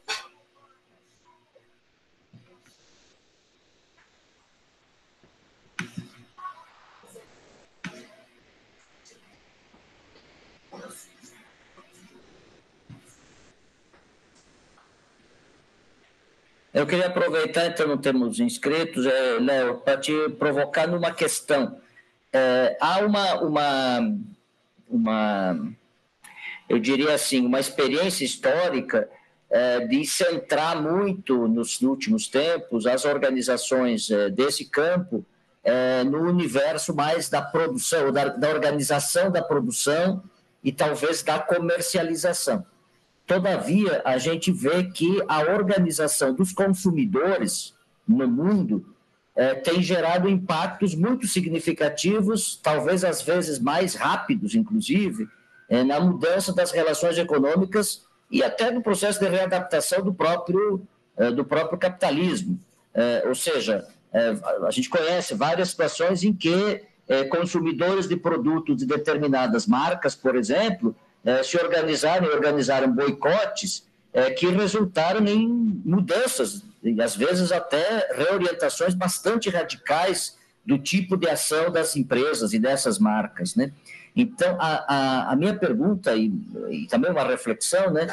Eu queria aproveitar, então, não temos inscritos, Léo, para te provocar numa questão. Há eu diria assim, uma experiência histórica de centrar muito, nos últimos tempos, as organizações desse campo no universo mais da produção, da organização da produção e talvez da comercialização. Todavia, a gente vê que a organização dos consumidores no mundo tem gerado impactos muito significativos, talvez às vezes mais rápidos, inclusive, na mudança das relações econômicas e até no processo de readaptação do próprio capitalismo. Ou seja, a gente conhece várias situações em que consumidores de produtos de determinadas marcas, por exemplo, se organizaram boicotes que resultaram em mudanças, e às vezes até reorientações bastante radicais do tipo de ação das empresas e dessas marcas, né? Então, a minha pergunta, e também uma reflexão, né,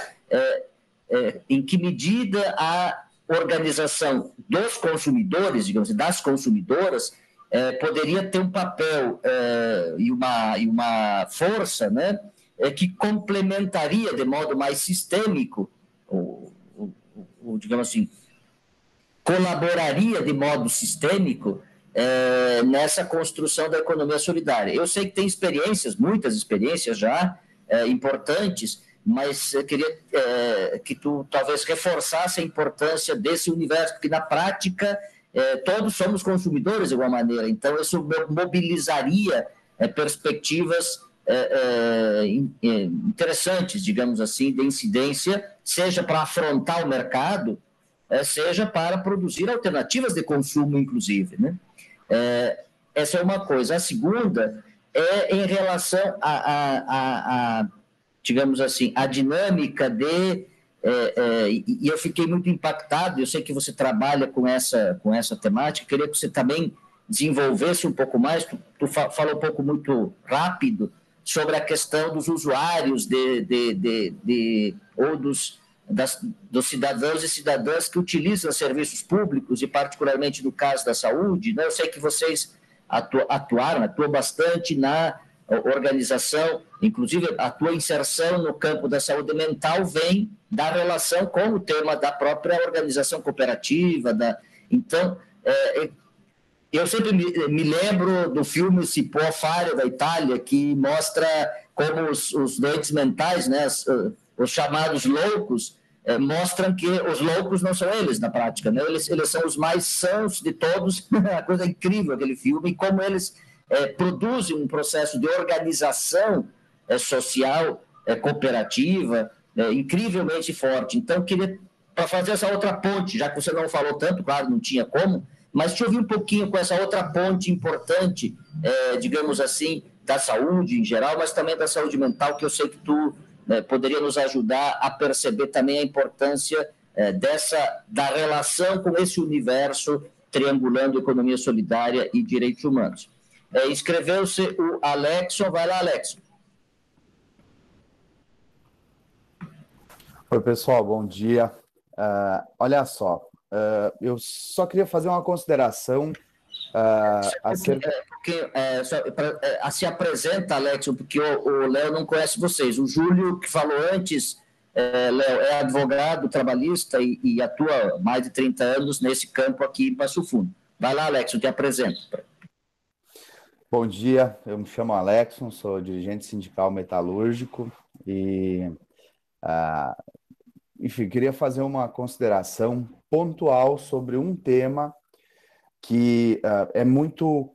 em que medida a organização dos consumidores, digamos assim, das consumidoras, poderia ter um papel e uma força, né, que complementaria de modo mais sistêmico, ou, digamos assim, colaboraria de modo sistêmico nessa construção da economia solidária. Eu sei que tem muitas experiências já importantes, mas eu queria que tu talvez reforçasse a importância desse universo, porque na prática todos somos consumidores de alguma maneira, então isso mobilizaria perspectivas interessantes, digamos assim, de incidência, seja para afrontar o mercado, seja para produzir alternativas de consumo, inclusive, né? Essa é uma coisa. A segunda é em relação digamos assim, a dinâmica e eu fiquei muito impactado, eu sei que você trabalha com essa temática, queria que você também desenvolvesse um pouco mais, tu falou um pouco muito rápido sobre a questão dos usuários ou dos cidadãos e cidadãs que utilizam serviços públicos, e particularmente no caso da saúde, né? Eu sei que vocês atuam bastante na organização, inclusive a tua inserção no campo da saúde mental vem da relação com o tema da própria organização cooperativa. Então, eu sempre me lembro do filme O Cipó Faro, da Itália, que mostra como os doentes mentais, né, os chamados loucos, mostram que os loucos não são eles na prática, né? Eles são os mais sãos de todos. Uma coisa incrível aquele filme, e como eles produzem um processo de organização social, cooperativa, incrivelmente forte. Então, queria, para fazer essa outra ponte, já que você não falou tanto, claro, não tinha como, mas te ouvir um pouquinho com essa outra ponte importante, digamos assim, da saúde em geral, mas também da saúde mental, que eu sei que tu poderia nos ajudar a perceber também a importância da relação com esse universo triangulando economia solidária e direitos humanos. Inscreveu-se o Alexson. Vai lá, Alexson. Oi, pessoal, bom dia. Olha só, eu só queria fazer uma consideração acerca... Se apresenta, Alexson, porque o Léo não conhece vocês. O Júlio, que falou antes, Léo, é advogado trabalhista e atua há mais de 30 anos nesse campo aqui em Passo Fundo. Vai lá, Alexson, te apresento. Bom dia, eu me chamo Alexson, sou dirigente sindical metalúrgico e, enfim, queria fazer uma consideração pontual sobre um tema que é muito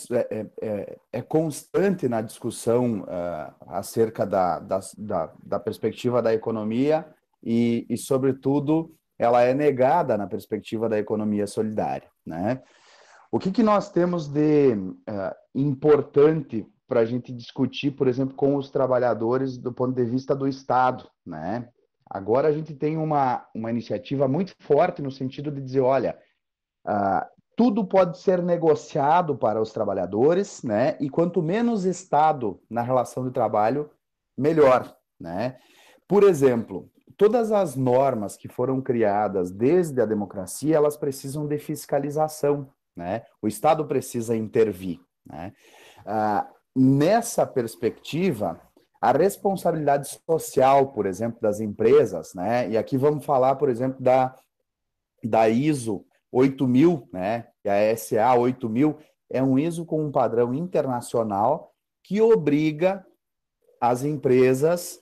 constante na discussão acerca da perspectiva da economia e, sobretudo, ela é negada na perspectiva da economia solidária, né? O que nós temos de importante para a gente discutir, por exemplo, com os trabalhadores do ponto de vista do Estado, né? Agora a gente tem uma iniciativa muito forte no sentido de dizer, olha, tudo pode ser negociado para os trabalhadores, né? E quanto menos Estado na relação de trabalho, melhor, né? Por exemplo, todas as normas que foram criadas desde a democracia, elas precisam de fiscalização, né? O Estado precisa intervir, né? Nessa perspectiva, a responsabilidade social, por exemplo, das empresas, né? E aqui vamos falar, por exemplo, da ISO 8000, né? E a SA 8000 é um ISO com um padrão internacional que obriga as empresas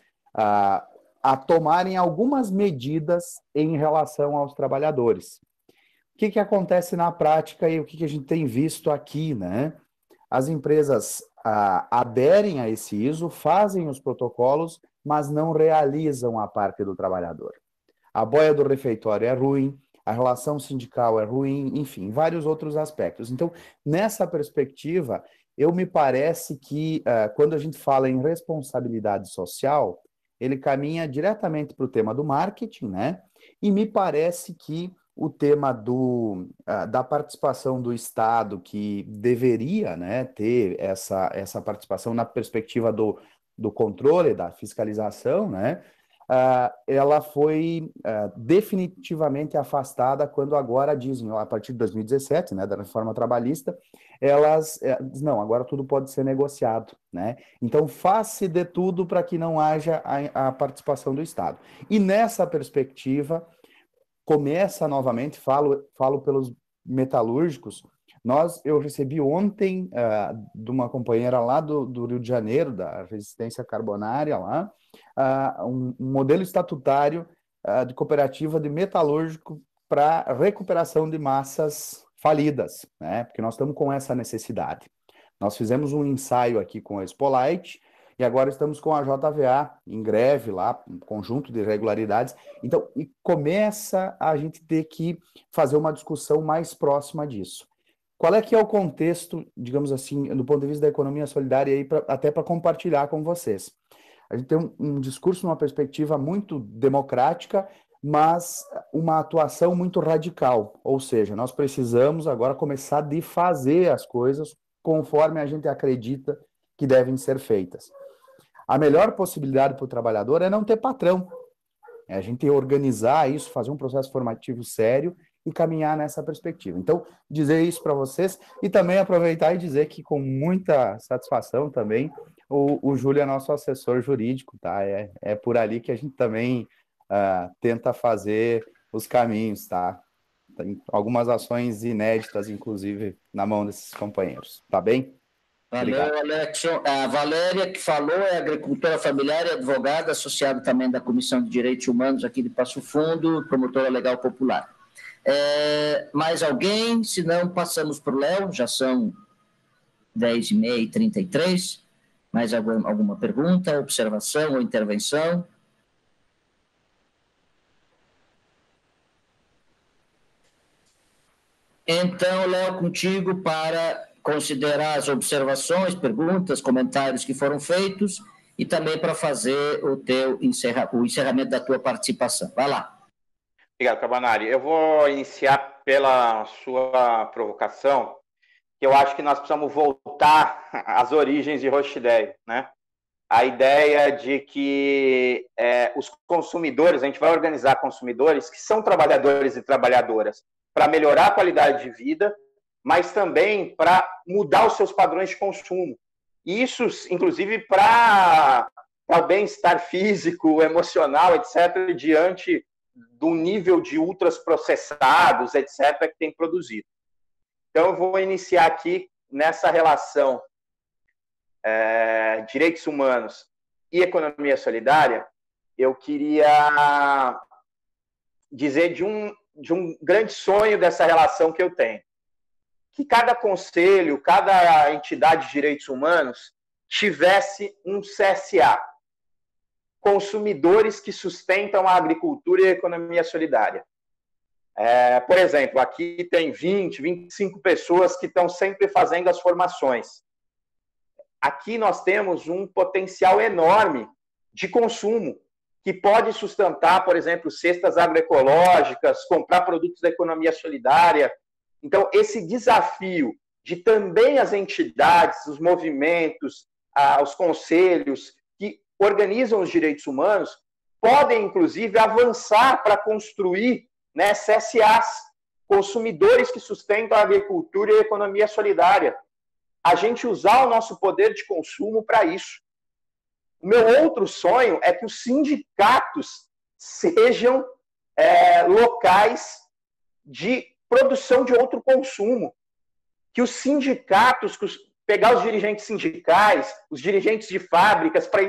a tomarem algumas medidas em relação aos trabalhadores. O que acontece na prática e o que a gente tem visto aqui, né? As empresas aderem a esse ISO, fazem os protocolos, mas não realizam a parte do trabalhador. A boia do refeitório é ruim, a relação sindical é ruim, enfim, vários outros aspectos. Então, nessa perspectiva, me parece que quando a gente fala em responsabilidade social, ele caminha diretamente para o tema do marketing, né? E me parece que o tema da participação do Estado, que deveria, né, ter essa participação na perspectiva do controle, da fiscalização, né, ela foi definitivamente afastada quando agora dizem, a partir de 2017, né, da reforma trabalhista, elas dizem, não, agora tudo pode ser negociado, né? Então, faz-se de tudo para que não haja a participação do Estado. E nessa perspectiva, começa novamente, falo pelos metalúrgicos, eu recebi ontem de uma companheira lá do Rio de Janeiro, da resistência carbonária lá, um modelo estatutário de cooperativa de metalúrgico para recuperação de massas falidas, né? Porque nós estamos com essa necessidade. Nós fizemos um ensaio aqui com a Expolite e agora estamos com a JVA em greve lá, um conjunto de irregularidades. Então, e começa a gente ter que fazer uma discussão mais próxima disso. Qual é que é o contexto, digamos assim, do ponto de vista da economia solidária, aí até para compartilhar com vocês? A gente tem um discurso numa perspectiva muito democrática, mas uma atuação muito radical. Ou seja, nós precisamos agora começar de fazer as coisas conforme a gente acredita que devem ser feitas. A melhor possibilidade para o trabalhador é não ter patrão. É a gente organizar isso, fazer um processo formativo sério e caminhar nessa perspectiva. Então, dizer isso para vocês e também aproveitar e dizer que com muita satisfação também o Júlio é nosso assessor jurídico, tá? É por ali que a gente também tenta fazer os caminhos, tá? Tem algumas ações inéditas, inclusive, na mão desses companheiros, tá bem? Valeu, Alexson. A Valéria, que falou, é agricultora familiar e advogada, associada também da Comissão de Direitos Humanos aqui de Passo Fundo, promotora legal popular. Mais alguém? Se não, passamos para o Léo, já são 10h30 e 33. Mais alguma pergunta, observação ou intervenção? Então, Léo, contigo para considerar as observações, perguntas, comentários que foram feitos e também para fazer o encerramento da tua participação. Vai lá. Obrigado, Carbonari. Eu vou iniciar pela sua provocação, que eu acho que nós precisamos voltar às origens de Rochdale, né? A ideia de que os consumidores, a gente vai organizar consumidores que são trabalhadores e trabalhadoras para melhorar a qualidade de vida, mas também para mudar os seus padrões de consumo. Isso, inclusive, para o bem-estar físico, emocional, etc., diante do nível de ultraprocessados, etc., que tem produzido. Então, eu vou iniciar aqui nessa relação direitos humanos e economia solidária. Eu queria dizer de um grande sonho dessa relação que eu tenho. Que cada conselho, cada entidade de direitos humanos tivesse um CSA, consumidores que sustentam a agricultura e a economia solidária. Por exemplo, aqui tem 20, 25 pessoas que estão sempre fazendo as formações. Aqui nós temos um potencial enorme de consumo, que pode sustentar, por exemplo, cestas agroecológicas, comprar produtos da economia solidária. Então, esse desafio de também as entidades, os movimentos, os conselhos que organizam os direitos humanos, podem, inclusive, avançar para construir, né, CSAs, consumidores que sustentam a agricultura e a economia solidária. A gente usar o nosso poder de consumo para isso. O meu outro sonho é que os sindicatos sejam locais de produção de outro consumo. Que os sindicatos, pegar os dirigentes sindicais, os dirigentes de fábricas, para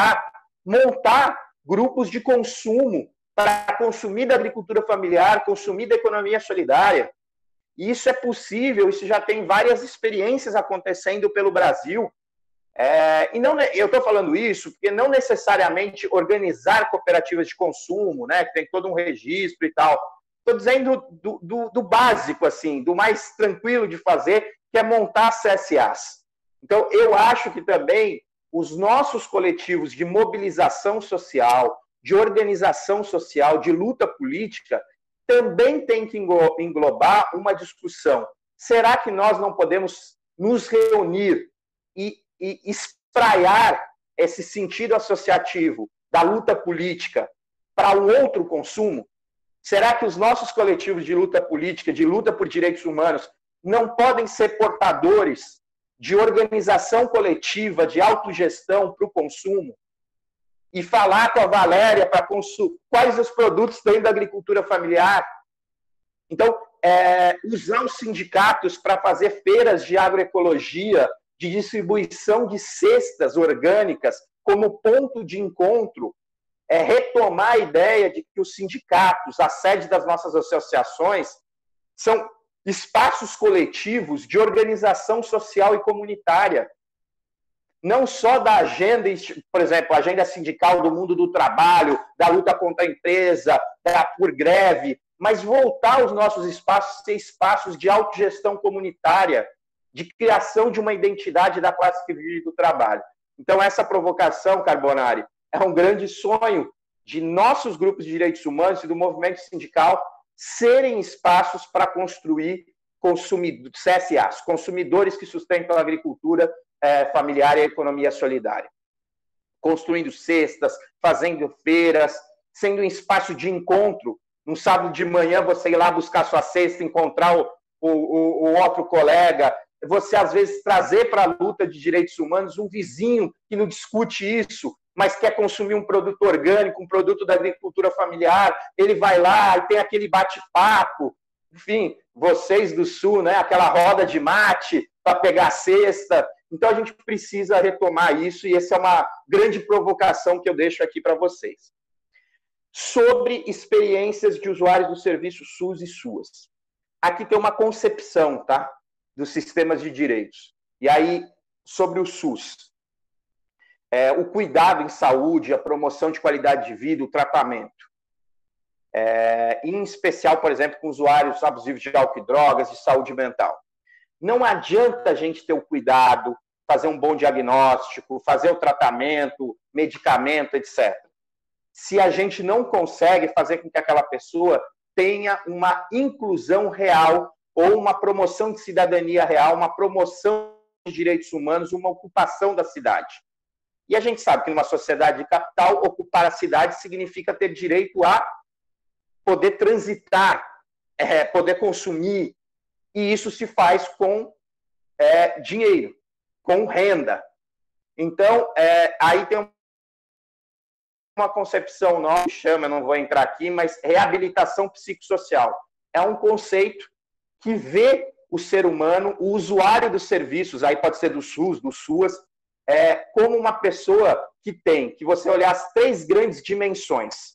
montar grupos de consumo para consumir da agricultura familiar, consumir da economia solidária. E isso é possível, isso já tem várias experiências acontecendo pelo Brasil. E não, eu estou falando isso porque não necessariamente organizar cooperativas de consumo, né, que tem todo um registro e tal. Estou dizendo do básico, assim, do mais tranquilo de fazer, que é montar CSAs. Então, eu acho que também os nossos coletivos de mobilização social, de organização social, de luta política, também tem que englobar uma discussão. Será que nós não podemos nos reunir e espraiar esse sentido associativo da luta política para um outro consumo? Será que os nossos coletivos de luta política, de luta por direitos humanos, não podem ser portadores de organização coletiva, de autogestão para o consumo? E falar com a Valéria para quais os produtos dentro da agricultura familiar? Então, usar os sindicatos para fazer feiras de agroecologia, de distribuição de cestas orgânicas como ponto de encontro, retomar a ideia de que os sindicatos, a sede das nossas associações, são espaços coletivos de organização social e comunitária. Não só da agenda, por exemplo, a agenda sindical do mundo do trabalho, da luta contra a empresa, por greve, mas voltar os nossos espaços a ser espaços de autogestão comunitária, de criação de uma identidade da classe que vive do trabalho. Então, essa provocação, Carbonari, é um grande sonho de nossos grupos de direitos humanos e do movimento sindical serem espaços para construir CSAs, consumidores que sustentam a agricultura familiar e a economia solidária. Construindo cestas, fazendo feiras, sendo um espaço de encontro. No sábado de manhã, você ir lá buscar sua cesta, encontrar o outro colega, você, às vezes, trazer para a luta de direitos humanos um vizinho que não discute isso, mas quer consumir um produto orgânico, um produto da agricultura familiar, ele vai lá e tem aquele bate-papo, enfim, vocês do Sul, né, aquela roda de mate para pegar a cesta. Então, a gente precisa retomar isso e essa é uma grande provocação que eu deixo aqui para vocês. Sobre experiências de usuários do serviço SUS e SUAS. Aqui tem uma concepção, tá, dos sistemas de direitos. E aí, sobre o SUS. O cuidado em saúde, a promoção de qualidade de vida, o tratamento. em especial, por exemplo, com usuários abusivos de álcool e drogas, de saúde mental. Não adianta a gente ter o cuidado, fazer um bom diagnóstico, fazer o tratamento, medicamento, etc. Se a gente não consegue fazer com que aquela pessoa tenha uma inclusão real ou uma promoção de cidadania real, uma promoção de direitos humanos, uma ocupação da cidade. E a gente sabe que numa sociedade de capital, ocupar a cidade significa ter direito a poder transitar, poder consumir, e isso se faz com dinheiro, com renda. Então, aí tem uma concepção nova, chama, não vou entrar aqui, mas reabilitação psicossocial. É um conceito que vê o ser humano, o usuário dos serviços, aí pode ser do SUS, do SUAS, como uma pessoa que você olhar as 3 grandes dimensões.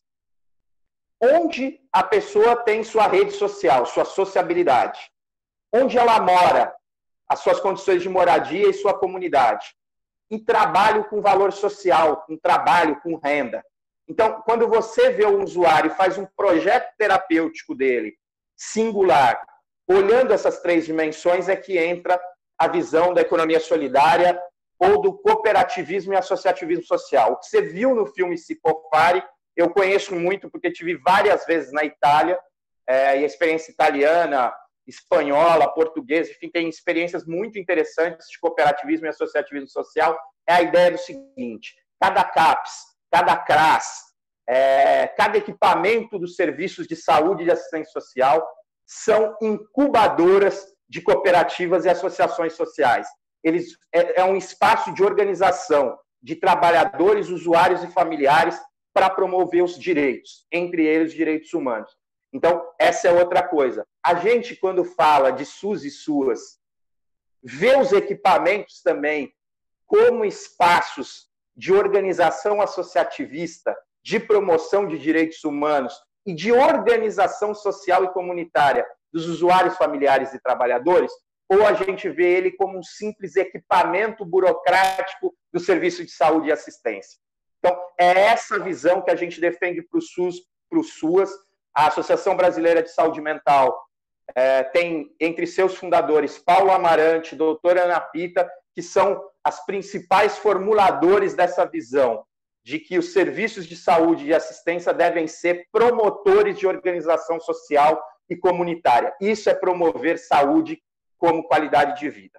Onde a pessoa tem sua rede social, sua sociabilidade. Onde ela mora, as suas condições de moradia e sua comunidade. E trabalho com valor social, um trabalho com renda. Então, quando você vê o usuário e faz um projeto terapêutico dele, singular, olhando essas 3 dimensões, é que entra a visão da economia solidária ou do cooperativismo e associativismo social. O que você viu no filme Cipofari, eu conheço muito porque tive várias vezes na Itália, e a experiência italiana, espanhola, portuguesa, enfim, tem experiências muito interessantes de cooperativismo e associativismo social. É a ideia do seguinte: cada CAPS, cada CRAS, cada equipamento dos serviços de saúde e de assistência social são incubadoras de cooperativas e associações sociais. Eles um espaço de organização de trabalhadores, usuários e familiares para promover os direitos, entre eles os direitos humanos. Então, essa é outra coisa. A gente, quando fala de SUS e SUAS, vê os equipamentos também como espaços de organização associativista, de promoção de direitos humanos e de organização social e comunitária dos usuários, familiares e trabalhadores, ou a gente vê ele como um simples equipamento burocrático do serviço de saúde e assistência. Então, é essa visão que a gente defende para o SUS, para o SUAS. A Associação Brasileira de Saúde Mental tem entre seus fundadores Paulo Amarante, doutora Ana Pita, que são as principais formuladores dessa visão de que os serviços de saúde e assistência devem ser promotores de organização social e comunitária. Isso é promover saúde como qualidade de vida.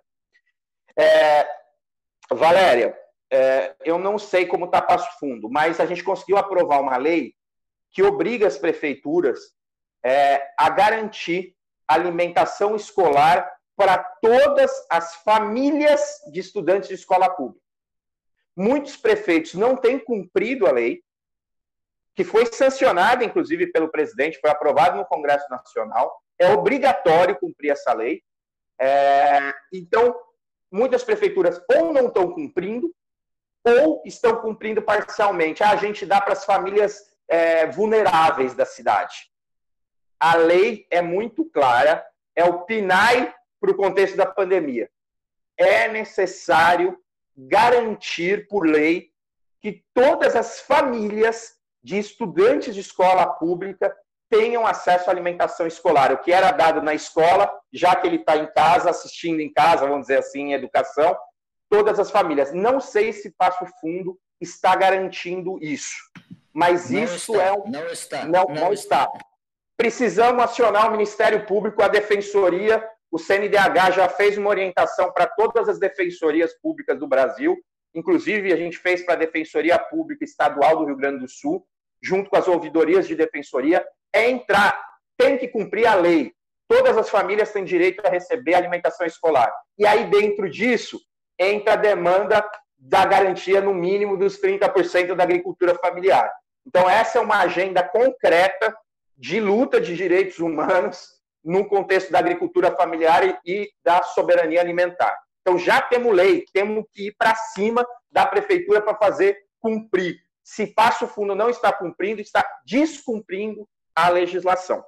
Valéria, eu não sei como está Passo Fundo, mas a gente conseguiu aprovar uma lei que obriga as prefeituras a garantir alimentação escolar para todas as famílias de estudantes de escola pública. Muitos prefeitos não têm cumprido a lei, que foi sancionada, inclusive, pelo presidente, foi aprovado no Congresso Nacional. É obrigatório cumprir essa lei. Então, muitas prefeituras ou não estão cumprindo, ou estão cumprindo parcialmente. A gente dá para as famílias vulneráveis da cidade. A lei é muito clara, é o PNAE para o contexto da pandemia. É necessário garantir por lei que todas as famílias de estudantes de escola pública tenham acesso à alimentação escolar. O que era dado na escola, já que ele está em casa, assistindo em casa, vamos dizer assim, em educação, todas as famílias. Não sei se Passo Fundo está garantindo isso, mas isso não está. Precisamos acionar o Ministério Público, a Defensoria. O CNDH já fez uma orientação para todas as defensorias públicas do Brasil, inclusive a gente fez para a Defensoria Pública Estadual do Rio Grande do Sul, junto com as ouvidorias de defensoria, tem que cumprir a lei. Todas as famílias têm direito a receber alimentação escolar. E aí, dentro disso, entra a demanda da garantia, no mínimo, dos 30% da agricultura familiar. Então, essa é uma agenda concreta de luta de direitos humanos no contexto da agricultura familiar e da soberania alimentar. Então, já temos lei, temos que ir para cima da prefeitura para fazer cumprir. Se Passo Fundo não está cumprindo, está descumprindo a legislação.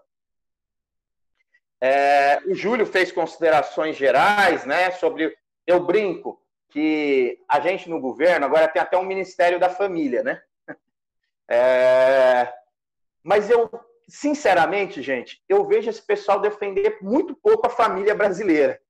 O Júlio fez considerações gerais, né, sobre... Eu brinco que a gente no governo agora tem até um Ministério da Família, né? Mas sinceramente, gente, eu vejo esse pessoal defender muito pouco a família brasileira.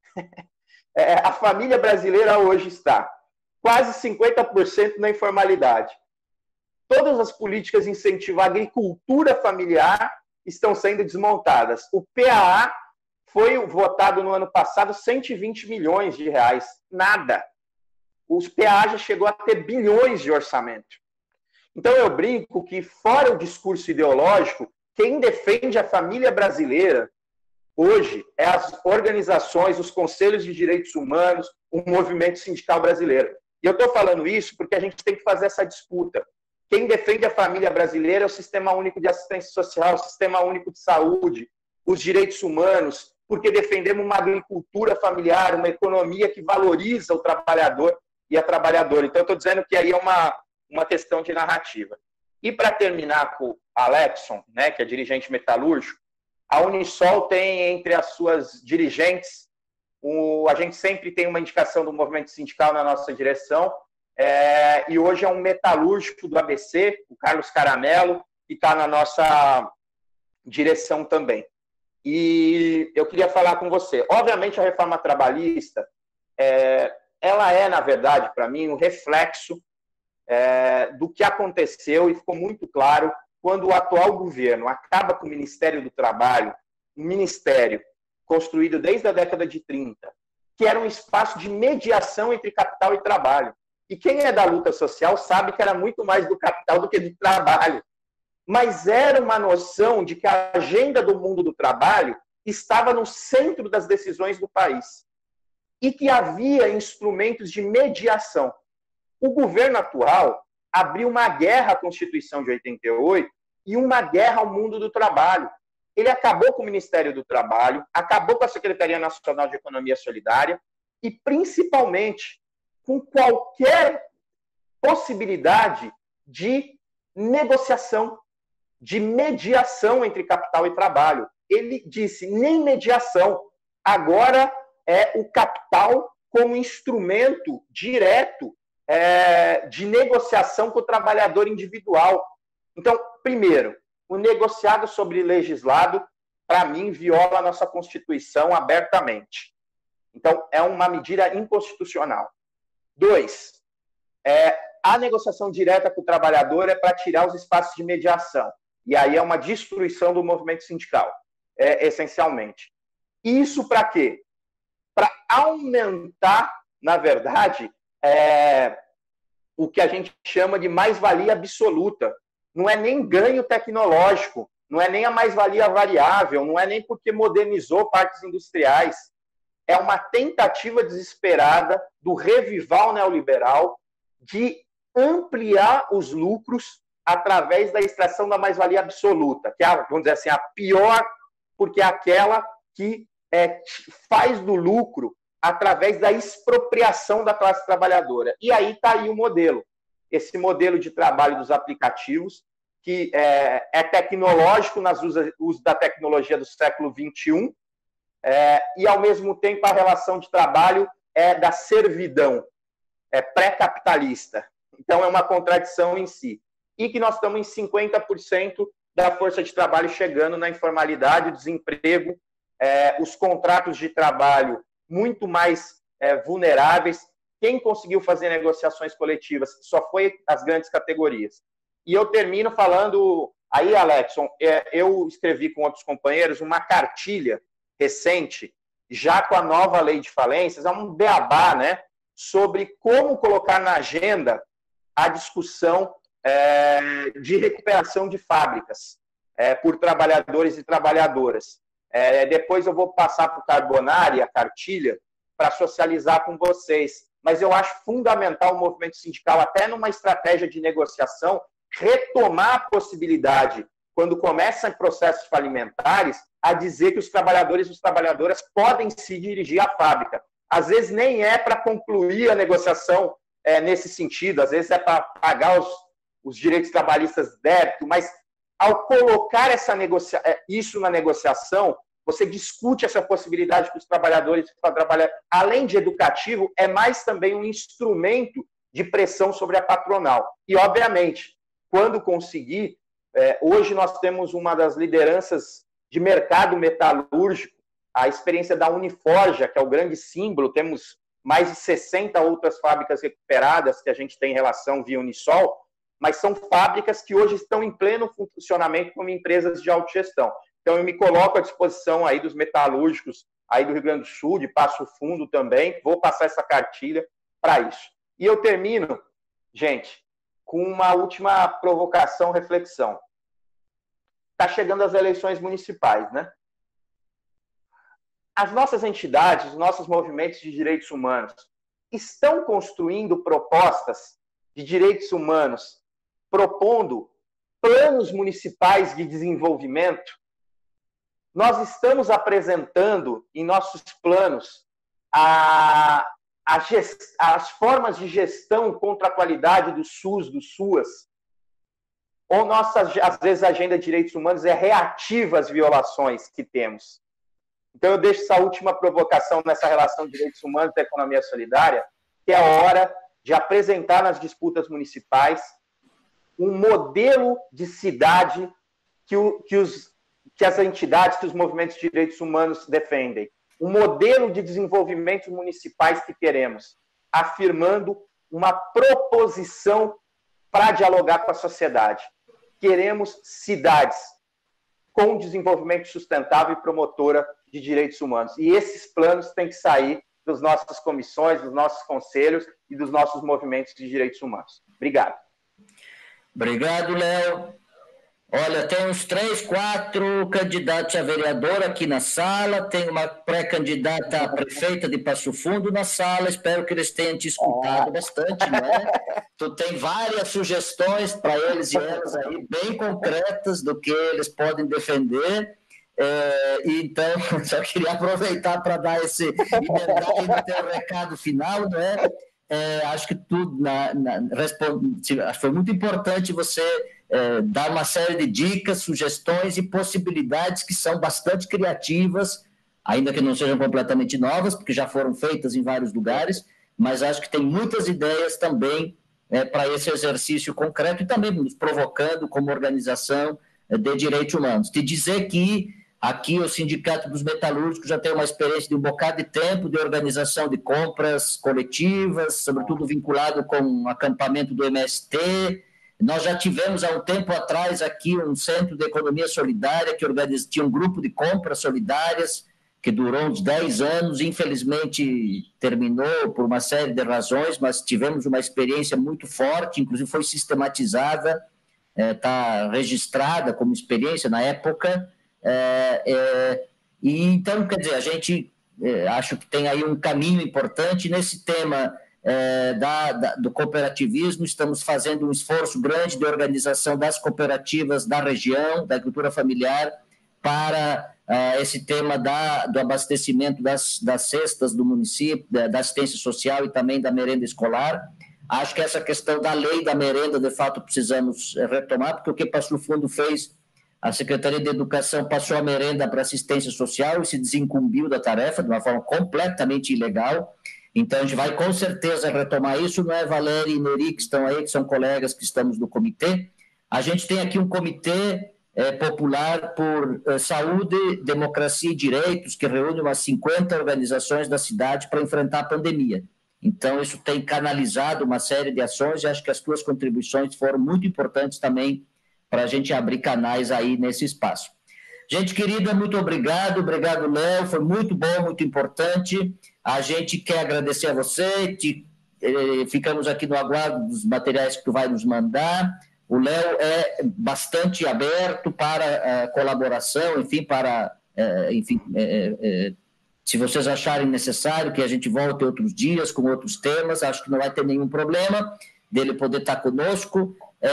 A família brasileira hoje está quase 50% na informalidade. Todas as políticas de incentivo à agricultura familiar estão sendo desmontadas. O PAA foi votado no ano passado 120 milhões de reais. Nada. Os PAA já chegou a ter bilhões de orçamento. Então eu brinco que, fora o discurso ideológico, quem defende a família brasileira hoje é as organizações, os conselhos de direitos humanos, o movimento sindical brasileiro. E eu estou falando isso porque a gente tem que fazer essa disputa. Quem defende a família brasileira é o Sistema Único de Assistência Social, o Sistema Único de Saúde, os direitos humanos, porque defendemos uma agricultura familiar, uma economia que valoriza o trabalhador e a trabalhadora. Então, eu estou dizendo que aí é uma questão de narrativa. E para terminar com o Alexson, né, que é dirigente metalúrgico, a Unisol tem entre as suas dirigentes, a gente sempre tem uma indicação do movimento sindical na nossa direção, e hoje é um metalúrgico do ABC, o Carlos Caramelo, que está na nossa direção também. E eu queria falar com você. Obviamente, a reforma trabalhista, ela é, na verdade, para mim, um reflexo do que aconteceu, e ficou muito claro quando o atual governo acaba com o Ministério do Trabalho, um ministério construído desde a década de 30, que era um espaço de mediação entre capital e trabalho. E quem é da luta social sabe que era muito mais do capital do que do trabalho. Mas era uma noção de que a agenda do mundo do trabalho estava no centro das decisões do país. E que havia instrumentos de mediação. O governo atual abriu uma guerra à Constituição de 88 e uma guerra ao mundo do trabalho. Ele acabou com o Ministério do Trabalho, acabou com a Secretaria Nacional de Economia Solidária e, principalmente, com qualquer possibilidade de negociação, de mediação entre capital e trabalho. Ele disse, nem mediação, agora é o capital como instrumento direto de negociação com o trabalhador individual. Então, primeiro, o negociado sobre legislado, para mim, viola a nossa Constituição abertamente. Então, é uma medida inconstitucional. 2, a negociação direta com o trabalhador é para tirar os espaços de mediação. E aí é uma destruição do movimento sindical, essencialmente. Isso para quê? Para aumentar, na verdade, o que a gente chama de mais-valia absoluta. Não é nem ganho tecnológico, não é nem a mais-valia variável, não é nem porque modernizou parques industriais. É uma tentativa desesperada do revival neoliberal de ampliar os lucros através da extração da mais-valia absoluta, que é, vamos dizer assim, a pior, porque é aquela que faz do lucro através da expropriação da classe trabalhadora. E aí está aí o modelo. Esse modelo de trabalho dos aplicativos, que é tecnológico nas uso da tecnologia do século XXI, e, ao mesmo tempo, a relação de trabalho é da servidão, pré-capitalista. Então, é uma contradição em si. E que nós estamos em 50% da força de trabalho chegando na informalidade, o desemprego, os contratos de trabalho muito mais vulneráveis. Quem conseguiu fazer negociações coletivas só foi as grandes categorias. E eu termino falando... Aí, Alexson, eu escrevi com outros companheiros uma cartilha recente, já com a nova lei de falências, é um beabá, né, sobre como colocar na agenda a discussão de recuperação de fábricas por trabalhadores e trabalhadoras. Depois eu vou passar para o Carbonari a cartilha para socializar com vocês. Mas eu acho fundamental o movimento sindical, até numa estratégia de negociação, retomar a possibilidade, quando começam processos falimentares, a dizer que os trabalhadores e as trabalhadoras podem se dirigir à fábrica. Às vezes nem é para concluir a negociação nesse sentido, às vezes é para pagar os direitos trabalhistas débito, mas ao colocar isso na negociação, você discute essa possibilidade que os trabalhadores para trabalhar, além de educativo, é mais também um instrumento de pressão sobre a patronal. E, obviamente, quando conseguir, Hoje nós temos uma das lideranças de mercado metalúrgico, a experiência da Uniforja, que é o grande símbolo, temos mais de 60 outras fábricas recuperadas que a gente tem relação via Unisol, mas são fábricas que hoje estão em pleno funcionamento como empresas de autogestão. Então, eu me coloco à disposição aí dos metalúrgicos aí do Rio Grande do Sul, de Passo Fundo também, vou passar essa cartilha para isso. E eu termino, gente, com uma última provocação, reflexão. Está chegando as eleições municipais, né? As nossas entidades, os nossos movimentos de direitos humanos estão construindo propostas de direitos humanos, propondo planos municipais de desenvolvimento. Nós estamos apresentando em nossos planos as formas de gestão contra a qualidade do SUS, do SUAS, ou nossa, às vezes, a agenda de direitos humanos é reativa às violações que temos. Então, eu deixo essa última provocação nessa relação de direitos humanos e economia solidária, que é a hora de apresentar nas disputas municipais um modelo de cidade que as entidades, que os movimentos de direitos humanos defendem. Um modelo de desenvolvimento municipais que queremos, afirmando uma proposição para dialogar com a sociedade. Queremos cidades com desenvolvimento sustentável e promotora de direitos humanos. E esses planos têm que sair das nossas comissões, dos nossos conselhos e dos nossos movimentos de direitos humanos. Obrigado. Obrigado, Léo. Olha, tem uns 3, 4 candidatos a vereador aqui na sala, tem uma pré-candidata a prefeita de Passo Fundo na sala, espero que eles tenham te escutado bastante, né? Tu tem várias sugestões para eles e elas aí, bem concretas do que eles podem defender, então, só queria aproveitar para dar emendar aí no teu recado final, né? Acho que tudo, acho que foi muito importante você dar uma série de dicas, sugestões e possibilidades que são bastante criativas, ainda que não sejam completamente novas, porque já foram feitas em vários lugares, mas acho que tem muitas ideias também para esse exercício concreto e também nos provocando como organização de direitos humanos. Te dizer que aqui o Sindicato dos Metalúrgicos já tem uma experiência de um bocado de tempo de organização de compras coletivas, sobretudo vinculado com o acampamento do MST. Nós já tivemos há um tempo atrás aqui um centro de economia solidária que tinha um grupo de compras solidárias que durou uns 10 anos, infelizmente terminou por uma série de razões, mas tivemos uma experiência muito forte, inclusive foi sistematizada, está registrada como experiência na época, e então, quer dizer, a gente acho que tem aí um caminho importante nesse tema do cooperativismo. Estamos fazendo um esforço grande de organização das cooperativas da região, da agricultura familiar, para esse tema do abastecimento das cestas do município, da assistência social e também da merenda escolar. Acho que essa questão da lei da merenda, de fato, precisamos retomar, porque o que Passo Fundo fez, a Secretaria de Educação passou a merenda para assistência social e se desincumbiu da tarefa de uma forma completamente ilegal. Então, a gente vai com certeza retomar isso. Não é Valéria e Neri que estão aí, que são colegas que estamos no comitê. A gente tem aqui um comitê popular por saúde, democracia e direitos, que reúne umas 50 organizações da cidade para enfrentar a pandemia. Então, isso tem canalizado uma série de ações e acho que as tuas contribuições foram muito importantes também para a gente abrir canais aí nesse espaço. Gente querida, muito obrigado, Léo, foi muito bom, muito importante. A gente quer agradecer a você, ficamos aqui no aguardo dos materiais que tu vai nos mandar. O Léo é bastante aberto para colaboração, enfim, se vocês acharem necessário que a gente volte outros dias com outros temas, acho que não vai ter nenhum problema dele poder estar conosco.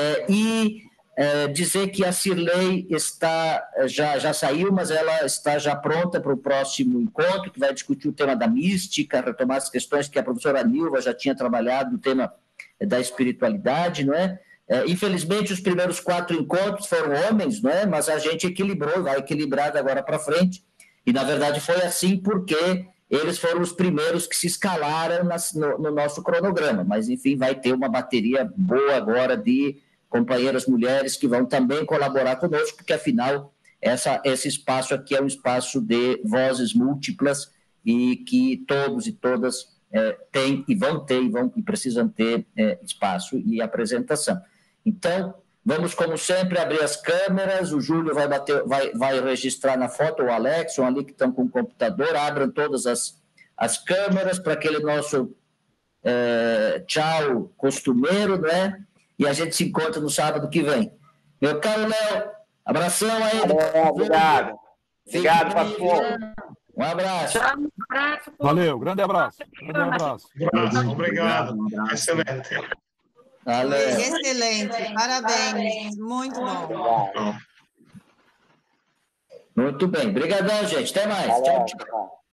Dizer que a Cirlei já saiu, mas ela está já pronta para o próximo encontro, que vai discutir o tema da mística, retomar as questões que a professora Nilva já tinha trabalhado, o tema da espiritualidade, não é? Infelizmente, os primeiros 4 encontros foram homens, não é? Mas a gente equilibrou, vai equilibrado agora para frente, e na verdade foi assim porque eles foram os primeiros que se escalaram no nosso cronograma, mas enfim, vai ter uma bateria boa agora de companheiras mulheres que vão também colaborar conosco, porque, afinal, esse espaço aqui é um espaço de vozes múltiplas e que todos e todas têm e vão ter e precisam ter espaço e apresentação. Então, vamos, como sempre, abrir as câmeras, o Júlio vai registrar na foto, o Alex, ali que estão com o computador, abram todas as câmeras para aquele nosso tchau costumeiro, né? E a gente se encontra no sábado que vem. Meu caro Léo, abração aí. Obrigado. Obrigado, pastor. Um abraço. Valeu, grande abraço. Grande abraço. Obrigado. Excelente. Valeu. Excelente, parabéns, muito bom. Muito bem, obrigadão, gente, até mais. Tchau, tchau.